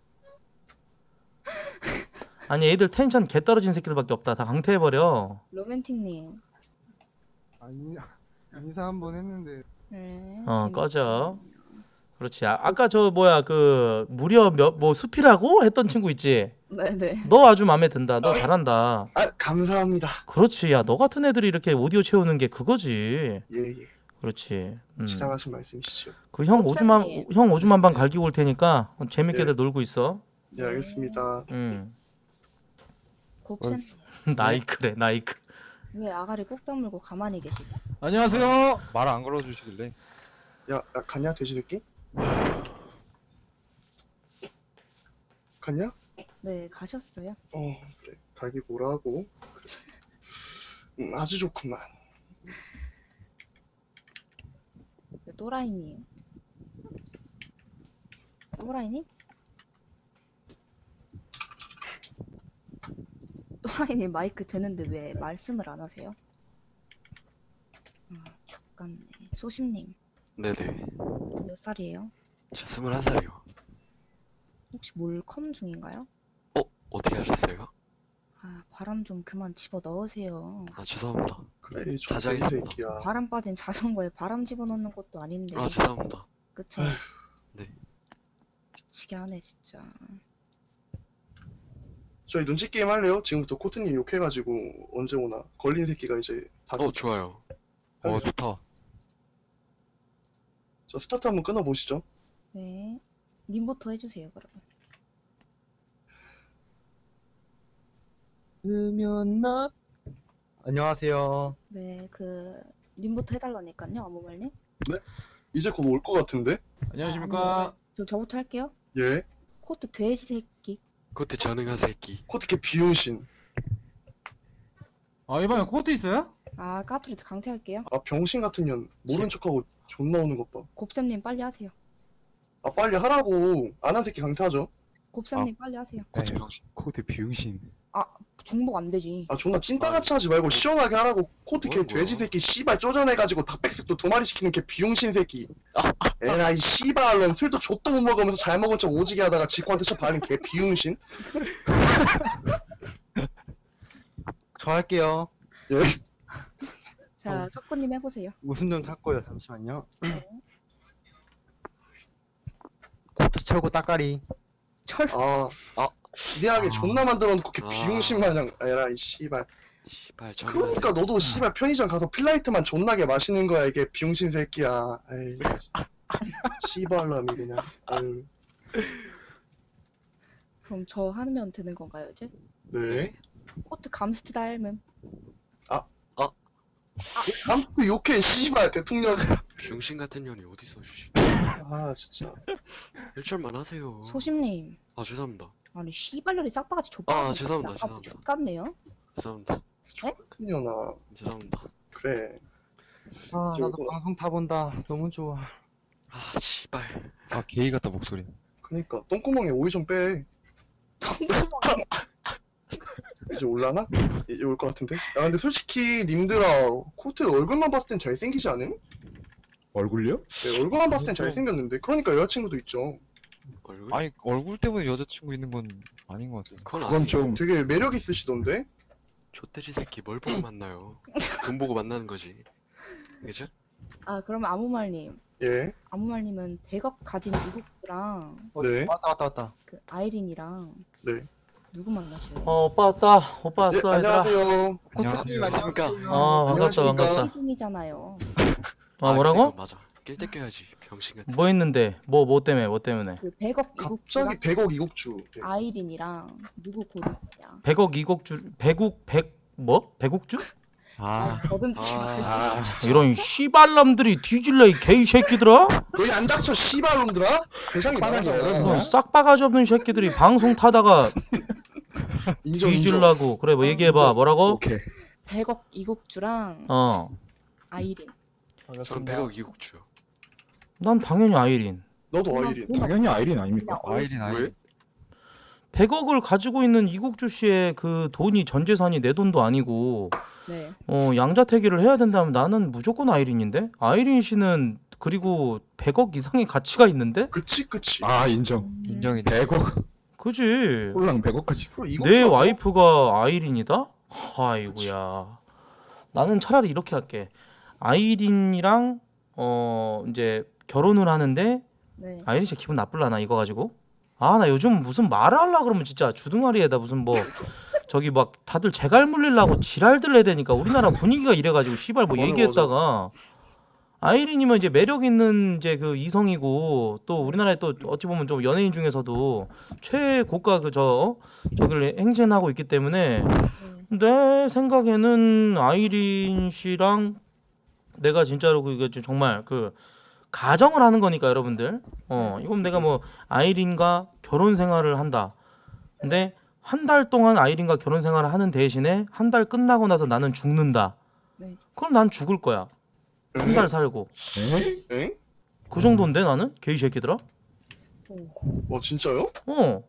아니 애들 텐션 개 떨어진 새끼들밖에 없다. 다 강퇴해버려. 로맨틱님. 아니 인사 한번 했는데. 네. 어 재밌- 꺼져. 그렇지. 아, 아까 저 뭐야 그 무려 몇 뭐 수피라고 했던 친구 있지. 네네. 너 아주 마음에 든다. 너 잘한다. 아 감사합니다. 그렇지. 야 너 같은 애들이 이렇게 오디오 채우는 게 그거지. 예예. 그렇지. 음. 지당하신 말씀이시죠. 그 형 오줌만 목사님. 형 오줌만 방 갈기고 올 테니까 재밌게들 예. 놀고 있어. 네 알겠습니다. 음. 곱셈. 나이크래 나이크. 왜 아가리 꾹 다물고 가만히 계시죠? 안녕하세요. 말 안 걸어주시길래. 야, 야 갔냐 돼지 새끼? 갔냐? 네 가셨어요. 어 그래 갈기고 오라고. 음, 아주 좋구만. 네, 또라이님. 또라이님? 또라이님 마이크 되는데 왜 말씀을 안 하세요? 아, 족같네. 소심님 네네. 몇 살이에요? 저 스물한 살이요. 혹시 몰컴 중인가요? 어? 어떻게 하셨어요? 아 바람 좀 그만 집어 넣으세요. 아 죄송합니다. 그래 자제하겠습니다. 새끼야. 바람 빠진 자전거에 바람 집어넣는 것도 아닌데. 아 죄송합니다. 그쵸? 네. 미치게 하네 진짜. 저희 눈치 게임 할래요? 지금부터 코트님 욕해가지고 언제 오나 걸린 새끼가 이제 다. 어 좋아요. 어 좋다. 저 스타트 한번 끊어 보시죠. 네. 님부터 해주세요 그러면. 으면 안녕하세요. 네, 그 님부터 해달라니까요, 아무말님. 네? 이제 곧 올 것 같은데? 안녕하십니까. 저 저부터 할게요. 예. 코트 돼지 새끼. 그때 전능한 새끼. 코트캐 비용신. 아 이번에 코트 있어요? 아 까투리 강퇴할게요. 아 병신 같은 년 모른 척하고 존나 오는 것 봐. 곱셈님 빨리 하세요. 아 빨리 하라고. 안 한 새끼 강퇴하죠. 곱셈님 빨리 하세요. 코트 코트 비응신. 아 중복 안 되지. 아 존나 찐따같이 하지 말고 시원하게 하라고. 코트캐 돼지 새끼 씨발 쪼잔해가지고 닭백숙도 두 마리 시키는 걔 비용신 새끼. 에라이 씨발 놈 술도 좆도 못 먹으면서 잘 먹은 척 오지게 하다가 지코한테 쳐 발린 걔 비용신. 저 할게요. 예. 자 석구님 해보세요. 웃음 좀 찾고요. 잠시만요. 코트 철고 따까리. 철. 아, 아, 기대하게 존나 만들어 놓고 걔 비용신 마냥 에라이 씨발. 씨발 전능한 그러니까 새끼. 너도 씨발 편의점 가서 필라이트만 존나게 마시는 거야 이게 비용신 새끼야. 에이. 씨발놈이 그냥. 아유. 그럼 저 하면 되는 건가요 이제? 네. 코트 감스트 닮음. 아. 아. 감스트 욕해 씨발 대통령. 병신 같은 년이 어디서 주시? 아 진짜. 일절만 하세요. 소심님. 아 죄송합니다. 아니 씨발년이 짝바가지 족같네. 아, 죄송합니다, 죄송합니다. 족같네요. 죄송합니다. 네? 년아. 죄송합니다. 그래. 아 나도 방송 타본다. 너무 좋아. 아 씨발. 아 게이 같다 목소리. 그니까 똥구멍에 오이 좀 빼. 똥구멍에. 이제 올라나? 이제 올 것 같은데? 야 근데 솔직히 님들아 코트 얼굴만 봤을 땐 잘생기지 않음? 얼굴요? 네 얼굴만 봤을 땐 잘생겼는데 그러니까 여자친구도 있죠. 얼굴? 아니 얼굴 때문에 여자친구 있는 건 아닌 것 같아요. 그건 그건 좀 되게 매력 있으시던데? 족돼지 새끼 뭘 보고 만나요? 돈 보고 만나는 거지. 그죠? 아 그러면 아무말님. 예. 아무말님은 백억 가진 이국수랑 네. 왔다 왔다 왔다. 그 아이린이랑 네. 누구 만나셔요? 어 오빠 왔다. 오빠 왔어 예, 얘들아. 안녕하세요. 코트님 안녕하십니까? 어 반갑다 반갑다. 중이잖아요. 아 뭐라고? 맞아. 낄 때 껴야지. 병신 같은. 뭐 했는데? 뭐 뭐 때문에? 뭐 때문에? 그 백억 이국주랑 갑자기 백억 이국주. 네. 아이린이랑 누구 고르냐? 백억 이국주 백국 백 뭐? 백국주? 아. 더듬지 아, 이런 씨발놈들이 뒤질래 이 개이 새끼들아? 너희 안 닥쳐 씨발놈들아? 대장이 많아져. 이런 싹바가지 없는 새끼들이 방송 타다가 인정, 뒤질라고. 그래 뭐 얘기해봐. 뭐라고? 오케이. 백억 이국주랑 어. 아이린. 저는 백억 이국주요. 난 당연히 아이린. 너도 아이린. 당연히 아이린 아닙니까? 아이린 아이린. 왜? 백억을 가지고 있는 이국주 씨의 그 돈이 전 재산이 내 돈도 아니고 네. 어 양자택일을 해야 된다면 나는 무조건 아이린인데? 아이린 씨는 그리고 백억 이상의 가치가 있는데? 그치 그치. 아 인정. 인정이 백억. 그지. 홀랑 백억까지. 내 와이프가 아이린이다? 아이고야. 나는 차라리 이렇게 할게. 아이린이랑 어 이제 결혼을 하는데 네. 아이린 씨 기분 나쁠라나 이거 가지고? 아 나 요즘 무슨 말을 하려 그러면 진짜 주둥아리에다 무슨 뭐 저기 막 다들 재갈 물리려고 지랄들 해야 되니까 우리나라 분위기가 이래가지고 씨발 뭐 맞아, 얘기했다가 아이린이면 이제 매력 있는 이제 그 이성이고 또 우리나라에 또 어찌 보면 좀 연예인 중에서도 최고가 그저 저기를 행진하고 있기 때문에 내 생각에는 아이린 씨랑 내가 진짜로 그 이게 정말 그 가정을 하는 거니까 여러분들 어 이건 내가 뭐 아이린과 결혼 생활을 한다. 근데 한 달 동안 아이린과 결혼 생활을 하는 대신에 한 달 끝나고 나서 나는 죽는다. 네. 그럼 난 죽을 거야. 한 달 살고. 엥? 그 정도인데 나는 개이 새끼들아. 어 진짜요? 어.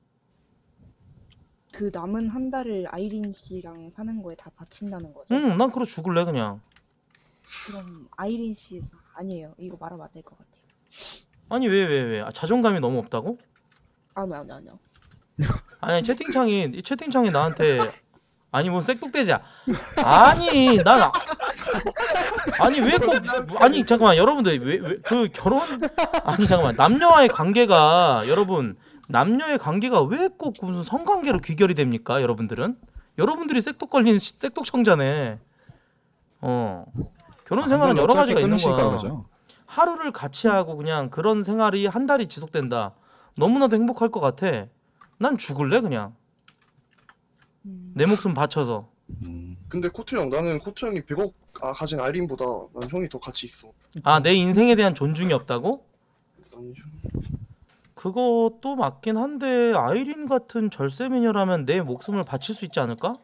그 남은 한 달을 아이린 씨랑 사는 거에 다 바친다는 거죠? 응, 난 그러 죽을래 그냥. 그럼 아이린 씨가 아니에요. 이거 말하면 안 될 것 같아요. 아니 왜 왜 왜? 아, 자존감이 너무 없다고? 아니요, 아니요, 아니요. 아니 채팅창이 이 채팅창이 나한테 아니 뭐 쌔똑대자. 아니 난 아- 아니 왜 꼭 아니 잠깐만 여러분들 왜 왜 그 결혼 아니 잠깐만 남녀와의 관계가 여러분 남녀의 관계가 왜 꼭 무슨 성관계로 귀결이 됩니까 여러분들은? 여러분들이 쌔똑 걸린 시- 쌔똑청자네. 어 결혼 생활은 여러 가지가 있는 거야. 하루를 같이 하고 그냥 그런 생활이 한 달이 지속된다. 너무나도 행복할 것 같아. 난 죽을래 그냥. 내 목숨 바쳐서. 근데 코트 형 나는 코트 형이 백억 아, 가진 아이린보다 난 형이 더 가치 있어. 아 내 인생에 대한 존중이 없다고? 아니, 그것도 맞긴 한데 아이린 같은 절세 미녀라면 내 목숨을 바칠 수 있지 않을까?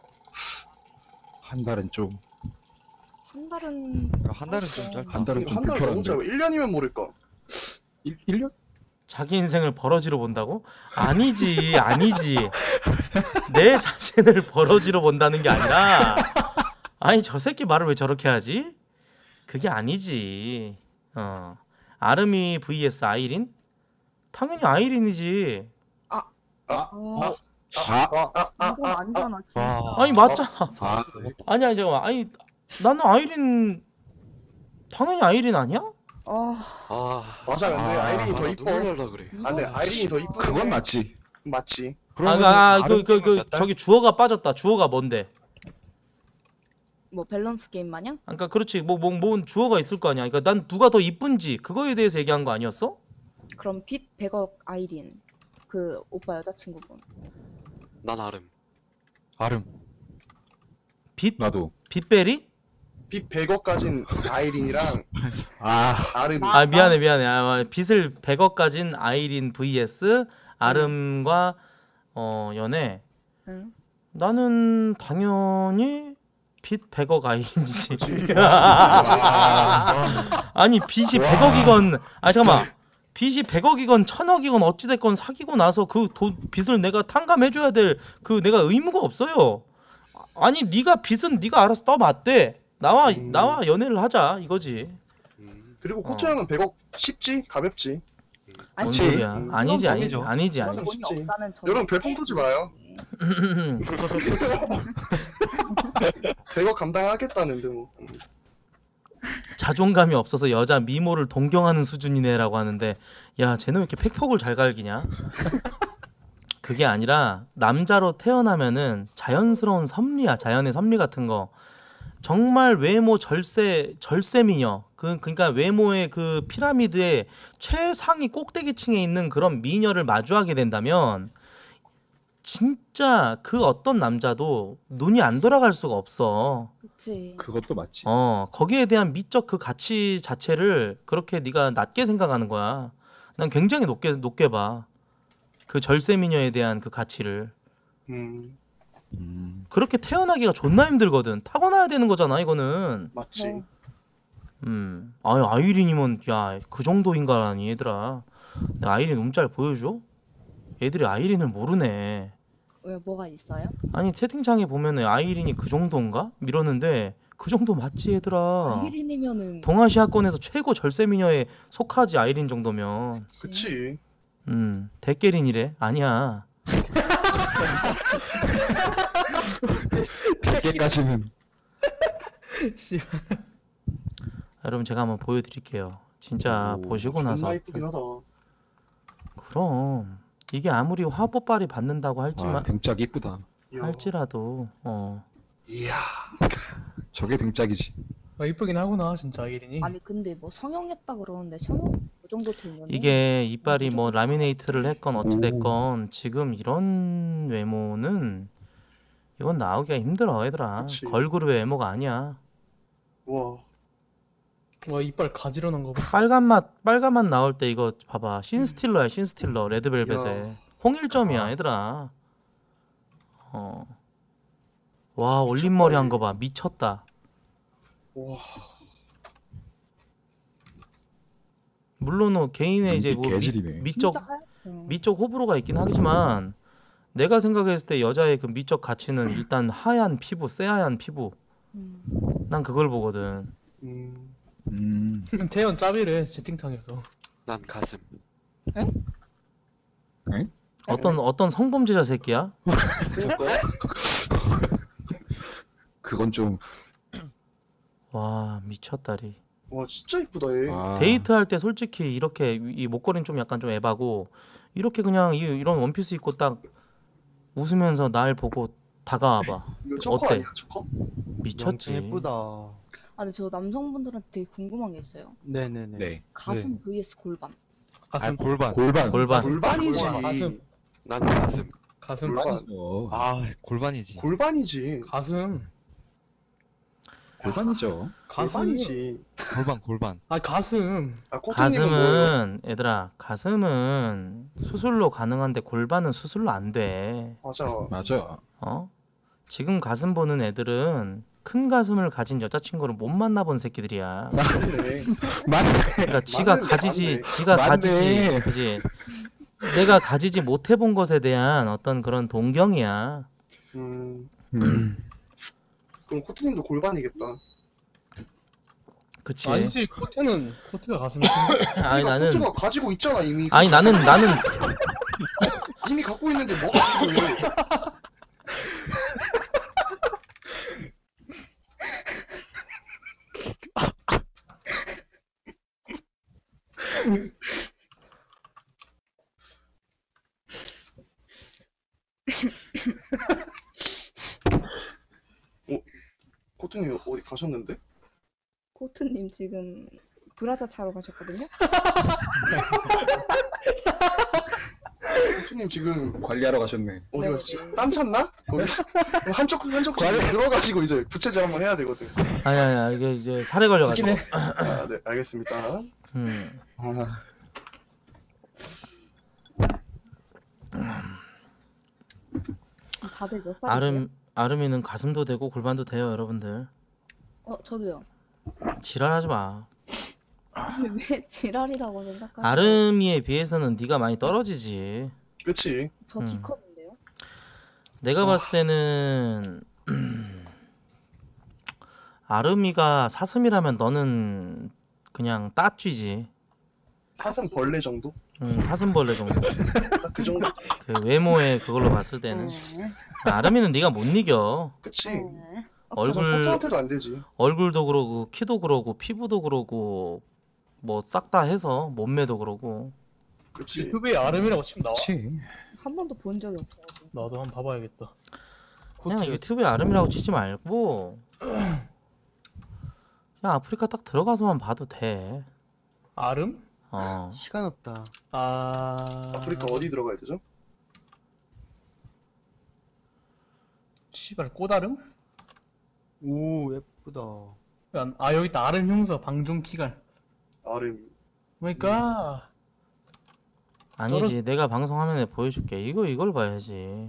한 달은 좀. 한 달은 한 달은 좀 짧다. 한 달은 좀 한 달 너무 짧아. 불편한데. 일 년이면 모를까. 일, 일 년? 자기 인생을 버러지로 본다고? 아니지 아니지 내 자신을 버러지로 본다는 게 아니라 아니 저 새끼 말을 왜 저렇게 하지? 그게 아니지. 어 아름이 vs 아이린? 당연히 아이린이지. 아, 아, 어, 아, 이건 아니잖아, 진짜. 아니 맞잖아. 아, 아니 아니 잠깐만 아니 나는 아이린 당연히 아이린 아니야? 아, 아 맞아 근데 아, 아이린이 아, 더 나 이뻐. 눈물 날라 그래. 아 근데 아이린이 더 이뻐. 그건 맞지. 맞지. 아그 그 그 저기 주어가 빠졌다. 주어가 뭔데? 뭐 밸런스 게임 마냥? 그러니까 그렇지 뭐 뭐 뭐 주어가 있을 거 아니야. 그러니까 난 누가 더 이쁜지 그거에 대해서 얘기한 거 아니었어? 그럼 빚 백억 아이린 그 오빠 여자친구분. 난 아름. 아름. 빛 나도. 빛베리? 빚 백억 가진 아이린이랑 아, 아름이. 아 미안해 미안해. 아, 빚을 백억 가진 아이린 vs 아름과 어 연애. 응. 나는 당연히 빚 백억 아이린이지. 아니 빚이 백억이건 아 잠깐만 빚이 백억이건 천억이건 어찌됐건 사귀고 나서 그 돈 빚을 내가 탕감해줘야 될 그 내가 의무가 없어요. 아니 네가 빚은 네가 알아서 떠맞대. 나와 음. 나와 연애를 하자 이거지. 그리고 코트 어. 형은 백억 쉽지? 가볍지? 뭔 아니, 소리야? 음, 아니지 그건 아니지 뻥이죠. 아니지 그건 아니지. 쉽지. 없다는 전- 여러분 별풍 쏘지 마요. 백억 감당하겠다는데 뭐. 자존감이 없어서 여자 미모를 동경하는 수준이네라고 하는데 야 쟤는 왜 이렇게 팩폭을 잘 갈기냐? 그게 아니라 남자로 태어나면은 자연스러운 섭리야. 자연의 섭리 같은 거. 정말 외모 절세 절세 미녀. 그 그러니까 외모의 그 피라미드의 최상위 꼭대기층에 있는 그런 미녀를 마주하게 된다면 진짜 그 어떤 남자도 눈이 안 돌아갈 수가 없어. 그치. 그것도 맞지. 어 거기에 대한 미적 그 가치 자체를 그렇게 네가 낮게 생각하는 거야. 난 굉장히 높게 높게 봐. 그 절세 미녀에 대한 그 가치를. 음 음. 그렇게 태어나기가 존나 힘들거든. 타고나야 되는 거잖아 이거는. 맞지. 음, 아유 아이린이면 야 그 정도인가라니 얘들아. 내가 아이린 움짤 보여줘? 애들이 아이린을 모르네. 왜 뭐가 있어요? 아니 채팅창에 보면은 아이린이 그 정도인가? 이러는데 그 정도 맞지 얘들아. 아이린이면은 동아시아권에서 최고 절세미녀에 속하지 아이린 정도면. 그치. 음, 대깨린이래? 아니야. 백개까지는 여러분 제가 한번 보여드릴게요. 진짜 보시고 나서. 존나 이쁘긴 하다. 그럼 이게 아무리 화보빨이 받는다고 할지만 와, 등짝 이쁘다. 할지라도 어. 이야. 저게 등짝이지. 아, 이쁘긴 하구나 진짜 아이린이. 아니 근데 뭐 성형했다 그러는데 성형 그 정도 되면 이게 이빨이 뭐 라미네이트를 했건 어찌됐건 지금 이런 외모는 이건 나오기가 힘들어 얘들아. 그치. 걸그룹의 외모가 아니야. 와. 와 이빨 가지런한 거 봐. 빨간 맛 빨간 맛 나올 때 이거 봐봐. 신스틸러야 신스틸러 레드벨벳에 이야. 홍일점이야 얘들아. 어. 와 올림머리 한 거 봐. 미쳤다. 와. 물론 개인의 이제 뭐 개질이네. 미, 쪽 미쪽 호불호가 있긴 하지만 내가 생각했을 때 여자의 그 미적 가치는 일단 하얀 피부, 새하얀 피부. 난 그걸 보거든. 음. 음. 태연 짭이래 채팅창에서. 난 가슴. 에? 에? 어떤 어떤 성범죄자 새끼야? 그건 좀 와 미쳤다리. 와 진짜 이쁘다 얘. 아. 데이트할 때 솔직히 이렇게 이 목걸이는 좀 약간 좀 에바고 이렇게 그냥 이, 이런 원피스 입고 딱 웃으면서 날 보고 다가와봐. 이거 초코 어때? 아니야 초코? 미쳤지. 예쁘다. 아니 저 남성분들한테 되게 궁금한 게 있어요. 네네네. 네. 가슴 vs 골반. 가슴 골반. 골반. 골반. 골반이지. 와, 가슴. 난 가슴. 가슴. 골반. 어. 아 골반이지. 골반이지. 가슴. 골반이죠. 골반이지. 골반 골반. 아 가슴. 아, 코트님은 뭐예요? 가슴은 얘들아 가슴은 수술로 가능한데 골반은 수술로 안 돼. 맞아. 맞아. 어? 지금 가슴 보는 애들은 큰 가슴을 가진 여자친구를 못 만나본 새끼들이야. 맞네. 맞네. 그러니까 지가 맞네, 가지지, 맞네. 지가 맞네. 가지지, 그지? 내가 가지지 못해본 것에 대한 어떤 그런 동경이야. 음. 음. 그럼 코트님도 골반이겠다. 그치? 아니지 코트는 코트가 가슴이 아니 나는 코트가 가지고 있잖아 이미. 아니 나는 나는 이미 갖고 있는데 뭐가 필요해? 어? 코트님 어디 가셨는데? 코트님 지금 브라자 차로 가셨거든요. 코트님 지금 관리하러 가셨네. 어디 네, 가시지? 네. 땀 찼나? 거기 한쪽 한쪽 관리 들어가시고 이제 부채질 한번 해야 되거든. 아니 아니 이게 이제 살에 걸려가지고. 아, 네 알겠습니다. 음. 아, 다들 몇 살이세요? 아름 아름이는 가슴도 되고 골반도 돼요 여러분들. 어 저도요. 지랄하지 마. 왜 지랄이라고 생각하세요? 아름이에 비해서는 네가 많이 떨어지지. 그치? 저 음. D컵인데요. 내가 봤을 때는 아름이가 사슴이라면 너는 그냥 따쥐지. 사슴 벌레 정도? 음, 사슴벌레 정도. 딱 그 정도? 그 외모에 그걸로 봤을 때는 아름이는 네가 못 이겨. 그치? 얼굴 코트한테도 안 되지. 얼굴도 그러고 키도 그러고 피부도 그러고 뭐 싹 다 해서 몸매도 그러고. 그치? 유튜브에 아름이라고 치면 나와. 그치. 한 번도 본 적이 없어가지고. 나도 한번 봐봐야겠다. 그냥 유튜브에 아름이라고 치지 말고 그냥 아프리카 딱 들어가서만 봐도 돼. 아름? 어. 시간 없다. 아 아프리카 어디 들어가야 되죠? 씨발 꽃아름? 오 예쁘다. 야, 아 여기 있다 아름 형사 방종키갈. 아름. 그러니까 아니지 내가 방송 화면에 보여줄게. 이거 이걸 봐야지.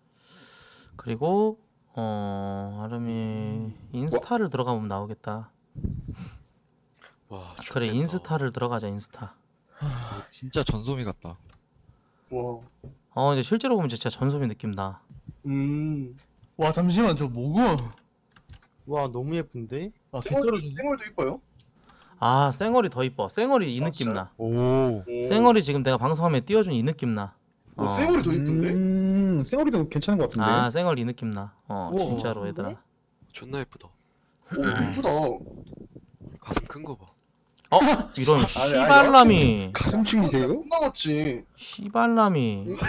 그리고 어 아름이 인스타를 들어가보면 나오겠다. 와, 그래 인스타를 들어가자 인스타. 진짜 전소미 같다. 와. 어 이제 실제로 보면 진짜 전소미 느낌 나. 음. 와 잠시만 저 뭐고? 와 너무 예쁜데? 아 쌩얼도, 쌩얼도 이뻐요. 아 쌩얼이 더 이뻐. 쌩얼이 이 느낌 나. 오. 쌩얼이 지금 내가 방송하면 띄워준 이 느낌 나. 어, 쌩얼이 더 이쁜데? 음, 쌩얼이도 괜찮은 것 같은데. 아 쌩얼 이 느낌 나. 어 우와. 진짜로 얘들아. 존나 예쁘다. 오 이쁘다. 가슴 큰 거 봐. 어 이런 씨발람이. 가슴충이세요? 나왔지. 씨발람이.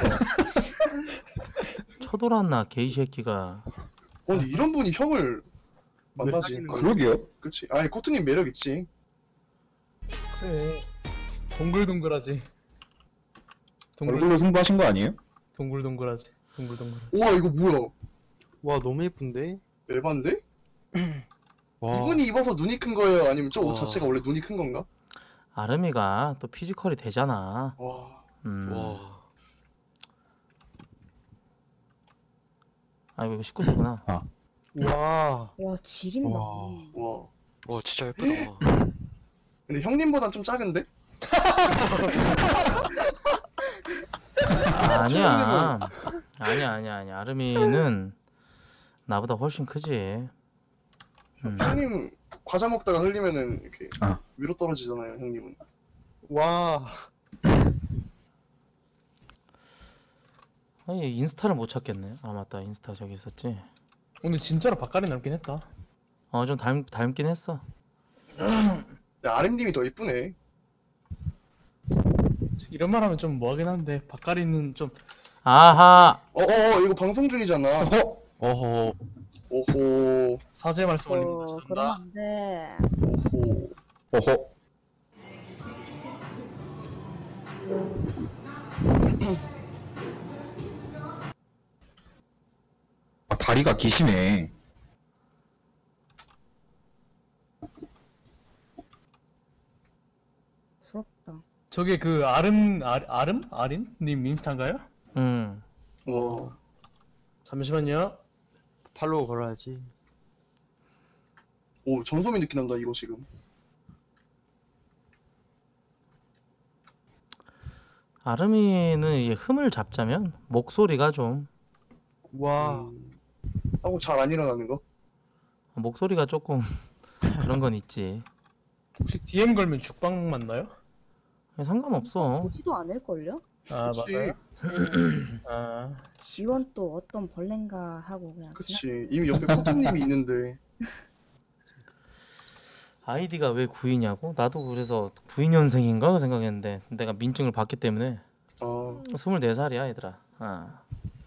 쳐돌았나 게이 새끼가. 어, 근데 이런 분이 형을 만나지. 그러게요. 그치. 아니 코트님 매력 있지. 그래. 동글동글하지. 얼굴로 승부하신 거 아니에요? 동글동글하지. 동글동글. 우와 이거 뭐야? 와 너무 예쁜데? 에반데? 와. 이분이 입어서 눈이 큰 거예요? 아니면 저 옷 와. 자체가 원래 눈이 큰 건가? 아름이가 또 피지컬이 되잖아. 와. 음. 와. 아이고 이거 십구 세구나. 아. 와. 와 지린다. 와. 와 진짜 예쁘다. 근데 형님보단 좀 작은데? 아니야. 아니야 아니야 아니야. 아름이는 나보다 훨씬 크지. 음. 형님 과자 먹다가 흘리면은 이렇게 아. 위로 떨어지잖아요, 형님은. 와. 아니 인스타를 못 찾겠네. 아 맞다 인스타 저기 있었지. 근데 진짜로 박가리 남긴 했다. 어 좀 닮 닮긴 했어. 근데 아름님이 더 이쁘네. 이런 말 하면 좀 뭐하긴 한데 박가리는 좀 아하. 어어 이거 방송 중이잖아. 어허. 어허. 오호. 사죄 말씀 어, 올립니다. 그러면 안 돼. 오호. 어허. 아, 다리가 기시네. 부럽다. 저게 그 아름 아, 아름 아린 님 인스타인가요? 음. 와. 잠시만요. 팔로우 걸어야지. 오 정소미 느낌 난다 이거 지금. 아름이는 이게 흠을 잡자면 목소리가 좀 와. 음. 하고 잘 안 일어나는 거? 목소리가 조금 그런 건 있지. 혹시 디엠 걸면 죽방 맞나요? 상관없어. 보지도 않을걸요? 아 그치. 맞아요. 아 이건 또 어떤 벌레인가 하고 그냥 지나. 그치. 이미 옆에 코트님이 있는데. 아이디가 왜 구이냐고? 나도 그래서 구이 년생인가 생각했는데 내가 민증을 받기 때문에 어. 스물네 살이야 얘들아. 아.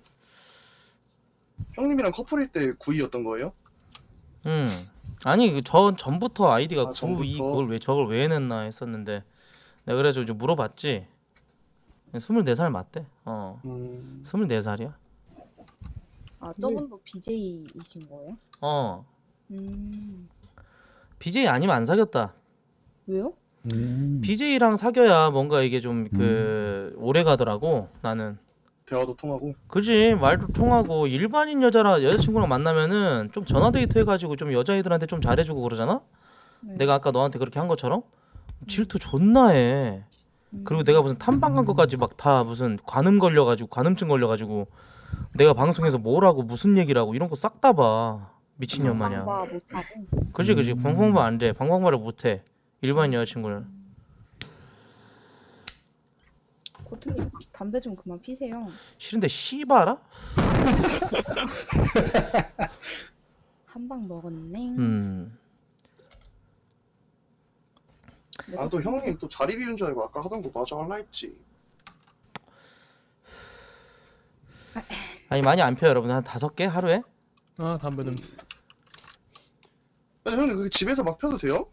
형님이랑 커플일 때 구이였던 거예요? 음. 아니 그 전 전부터 아이디가 아, 구이 전부터? 그걸 왜 저걸 왜 냈나 했었는데 내가 그래서 이제 물어봤지. 스물네 살 맞대. 어. 음. 스물네 살이야. 아 저분도 비제이이신 거예요? 어. 음. 비제이 아니면 안 사귀었다. 왜요? 음. 비제이랑 사귀어야 뭔가 이게 좀 그 오래 가더라고 나는. 대화도 통하고. 그지 말도 통하고 일반인 여자라 여자친구랑 만나면은 좀 전화데이트 해가지고 좀 여자애들한테 좀 잘해주고 그러잖아. 네. 내가 아까 너한테 그렇게 한 것처럼 질투 존나 해. 그리고 내가 무슨 탐방 간 것까지 막 다 무슨 관음 걸려가지고 관음증 걸려가지고 내가 방송에서 뭐라고 무슨 얘기라고 이런 거 싹 다 봐. 미친년 마냥. 방과 못하고. 그지 그지 방송만 안 돼. 방송말을 못해. 일반 여자친구는. 코트님 담배 좀 그만 피세요. 싫은데 씨발아? 한 방 먹었네. 음. 아 또 형님 또 자리 비운 줄 알고 아까 하던 거 마저 할라 했지. 아니 많이 안 펴요 여러분. 한 다섯 개 하루에? 아 담배 냄새. 아니 형님 그 집에서 막 펴도 돼요?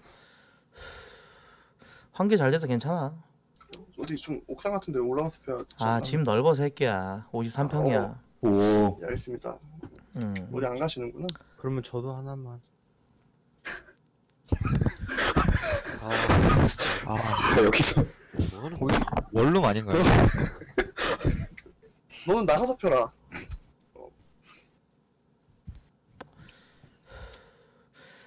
환기 잘 돼서 괜찮아. 어디 좀 옥상 같은 데 올라가서 펴야 되지 아 않나? 집 넓어 새끼야. 오십삼 평이야. 오. 예, 알겠습니다. 음. 어디 안 가시는구나. 그러면 저도 하나만. 아 진짜. 아, 여기서. 뭐 하는 거야? 원룸 아닌가요? 너는 나가서 펴라.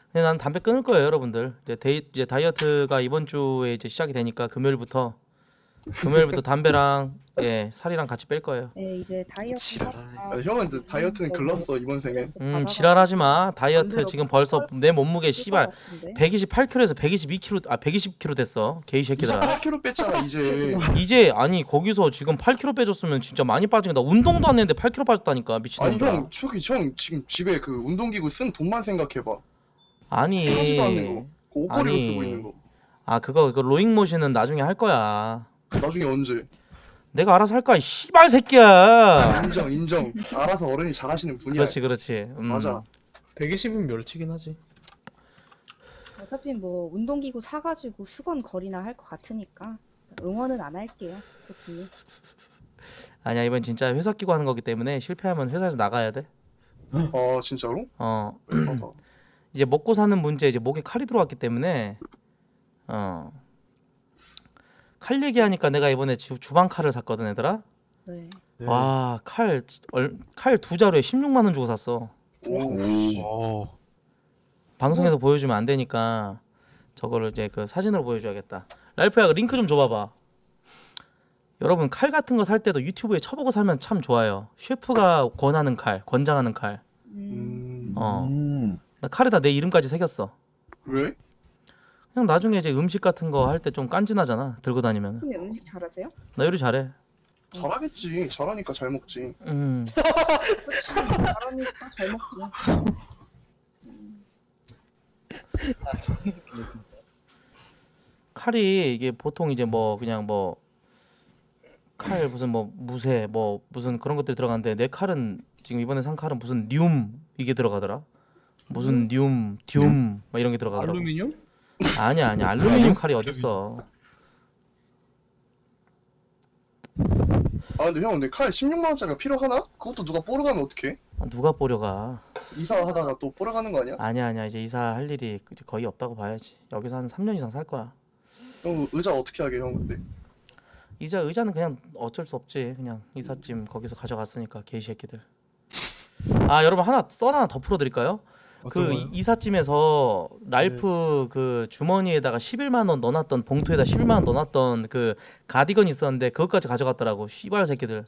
근데 난 담배 끊을 거예요, 여러분들. 이제 데이 이제 다이어트가 이번 주에 이제 시작이 되니까 금요일부터 금요일부터 담배랑 예 살이랑 같이 뺄 거예요. 네, 이제 다이어트 아, 형은 이제 다이어트는 글렀어 이번 생에. 음 지랄하지 마. 다이어트 지금 벌써 내 몸무게 씨발 백이십팔 킬로그램에서 백이십이 킬로그램 아 백이십 킬로그램 됐어. 개이 새끼들아. 팔 킬로그램 뺐잖아 이제. 이제 아니 거기서 지금 팔 킬로그램 빼줬으면 진짜 많이 빠진 거다. 운동도 안 했는데 팔 킬로그램 빠졌다니까 아니 미친놈들아. 형 저기 형 지금 집에 그 운동기구 쓴 돈만 생각해봐. 아니 하지도 않는 거. 그 옷걸이로 아니. 쓰고 있는 거. 아 그거 그 로잉 모션은 나중에 할 거야. 나중에 언제? 내가 알아서 할 거야 이 씨발 새끼야. 인정 인정. 알아서 어른이 잘하시는 분이야. 그렇지 그렇지. 음. 맞아. 백이십은 멸치긴 하지. 어차피 뭐 운동기구 사가지고 수건 거리나 할 것 같으니까 응원은 안 할게요, 코치님. 아니야 이번 진짜 회사 끼고 하는 거기 때문에 실패하면 회사에서 나가야 돼. 어 진짜로? 어 이제 먹고 사는 문제 이제 목에 칼이 들어왔기 때문에 어 칼 얘기하니까 내가 이번에 주, 주방 칼을 샀거든 얘들아. 네. 와칼칼 두 자루에 십육만 원 주고 샀어. 오. 방송에서 보여주면 안 되니까 저거를 이제 그 사진으로 보여줘야겠다. 랄프야 그 링크 좀 줘봐봐. 여러분 칼 같은 거 살 때도 유튜브에 쳐보고 살면 참 좋아요. 셰프가 권하는 칼, 권장하는 칼. 음. 어. 나 칼에다 내 이름까지 새겼어. 왜? 그냥 나중에 이제 음식 같은 거 할 때 좀 깐진하잖아. 들고 다니면. 근데 음식 잘하세요? 나 요리 잘해. 잘하겠지. 잘하니까 잘 먹지. 음. 그치, 잘하니까 잘 먹지. 칼이 이게 보통 이제 뭐 그냥 뭐 칼 무슨 뭐 무쇠 뭐 무슨 그런 것들이 들어가는데 내 칼은 지금 이번에 산 칼은 무슨 니움 이게 들어가더라. 무슨 니움, 듐 막 이런 게 들어가더라고. 알루미늄? 아니야 아니야 알루미늄 칼이 어딨어. 아 근데 형 근데 칼 십육만 원짜리가 필요하나? 그것도 누가 뽀러 가면 어떡해? 누가 뽀려가. 이사하다가 또 뽀러 가는 거 아니야? 아니야 아니야 이제 이사 할 일이 거의 없다고 봐야지. 여기서 한 삼 년 이상 살 거야. 형 의자 어떻게 하게 형 근데? 이자 의자는 그냥 어쩔 수 없지. 그냥 이삿짐 거기서 가져갔으니까 개새끼들. 아 여러분 하나 썰 하나 더 풀어드릴까요? 그 거요? 이- 이삿짐에서 랄프 그 주머니에다가 십일만 원 넣어놨던 봉투에다 십일만 원 넣어놨던 그 가디건 있었는데 그것까지 가져갔더라고. 씨발 새끼들.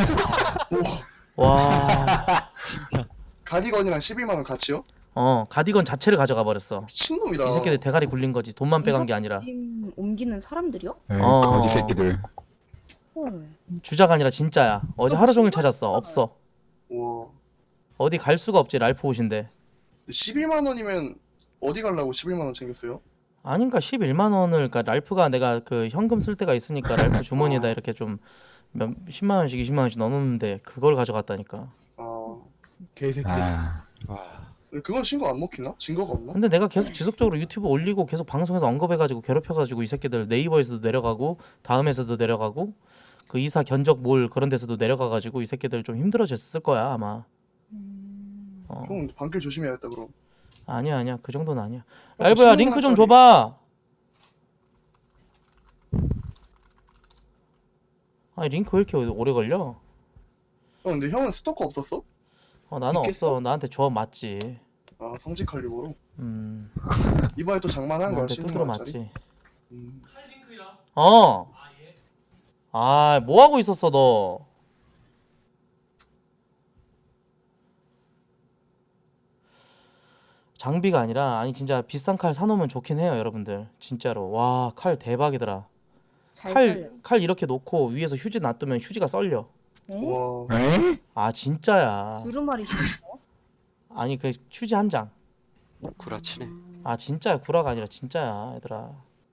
와. 가디건이랑 십이만 원 같이요? 어 가디건 자체를 가져가 버렸어. 미친놈이다. 이 새끼들 대가리 굴린 거지. 돈만 빼간 게 아니라. 이삿짐 옮기는 사람들이요? 어. 거지 새끼들. 헐. 주작 아니라 진짜야. 어제 하루 종일 찾았어. 없어. 와. 어디 갈 수가 없지. 랄프 옷인데. 십일만 원이면 어디 가려고 십일만 원 챙겼어요? 아닌가 십일만 원을 그러니까 랄프가 내가 그 현금 쓸 때가 있으니까 랄프 주머니에다 이렇게 좀 몇 십만 원씩 이십만 원씩 넣어놓는데 그걸 가져갔다니까. 아. 개새끼. 아. 그건 신고 안 먹히나? 증거가 없나? 근데 내가 계속 지속적으로 유튜브 올리고 계속 방송에서 언급해가지고 괴롭혀가지고 이 새끼들 네이버에서도 내려가고 다음에서도 내려가고 그 이사 견적 몰 그런 데서도 내려가가지고 이 새끼들 좀 힘들어졌을 거야 아마. 어. 형 방길 조심해야겠다 그럼. 아니야 아니야 그 정도는 아니야. 어, 랄브야 십만 링크 좀 원짜리. 줘봐. 아니 링크 왜 이렇게 오래 걸려? 형 근데 형은 스토커 없었어? 어 나는 있겠어? 없어. 나한테 조합 맞지. 아 성직할 리고로. 음. 이번에 또 장만한 거야 나한테 또 십육만 원짜리. 들어맞지. 음. 어. 아, 뭐 하고 있었어, 너? 장비가 아니라 아니 진짜 비싼 칼 사놓으면 좋긴 해요, 여러분들. 진짜로. 와, 칼 대박이더라. 잘 칼, 살려. 칼 이렇게 놓고 위에서 휴지 놔두면 휴지가 썰려. 네? 와. 아, 진짜야. 두루마리 주세요. 아니 그 휴지 한 장. 구라치네. 아, 진짜야. 구라가 아니라 진짜야, 얘들아.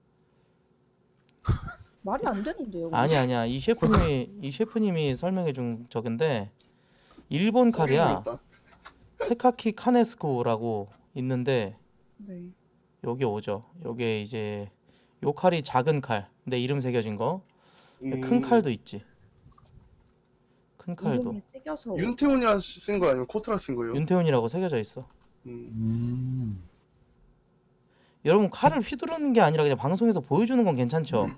말이 안 되는데요. 아니 아니야. 이 셰프님이 이 셰프님이 설명해 준 적인데 일본 칼이야. 세카키 카네스코라고 있는데 네. 여기 오죠. 요게 이제 요 칼이 작은 칼. 내 이름 새겨진 거. 근데 큰 음. 칼도 있지. 큰 칼도. 이름이 새겨서 윤태훈이라 쓴 거 아니면 코트라 쓴 거예요? 윤태훈이라고 새겨져 있어. 음. 여러분 칼을 휘두르는 게 아니라 그냥 방송에서 보여주는 건 괜찮죠?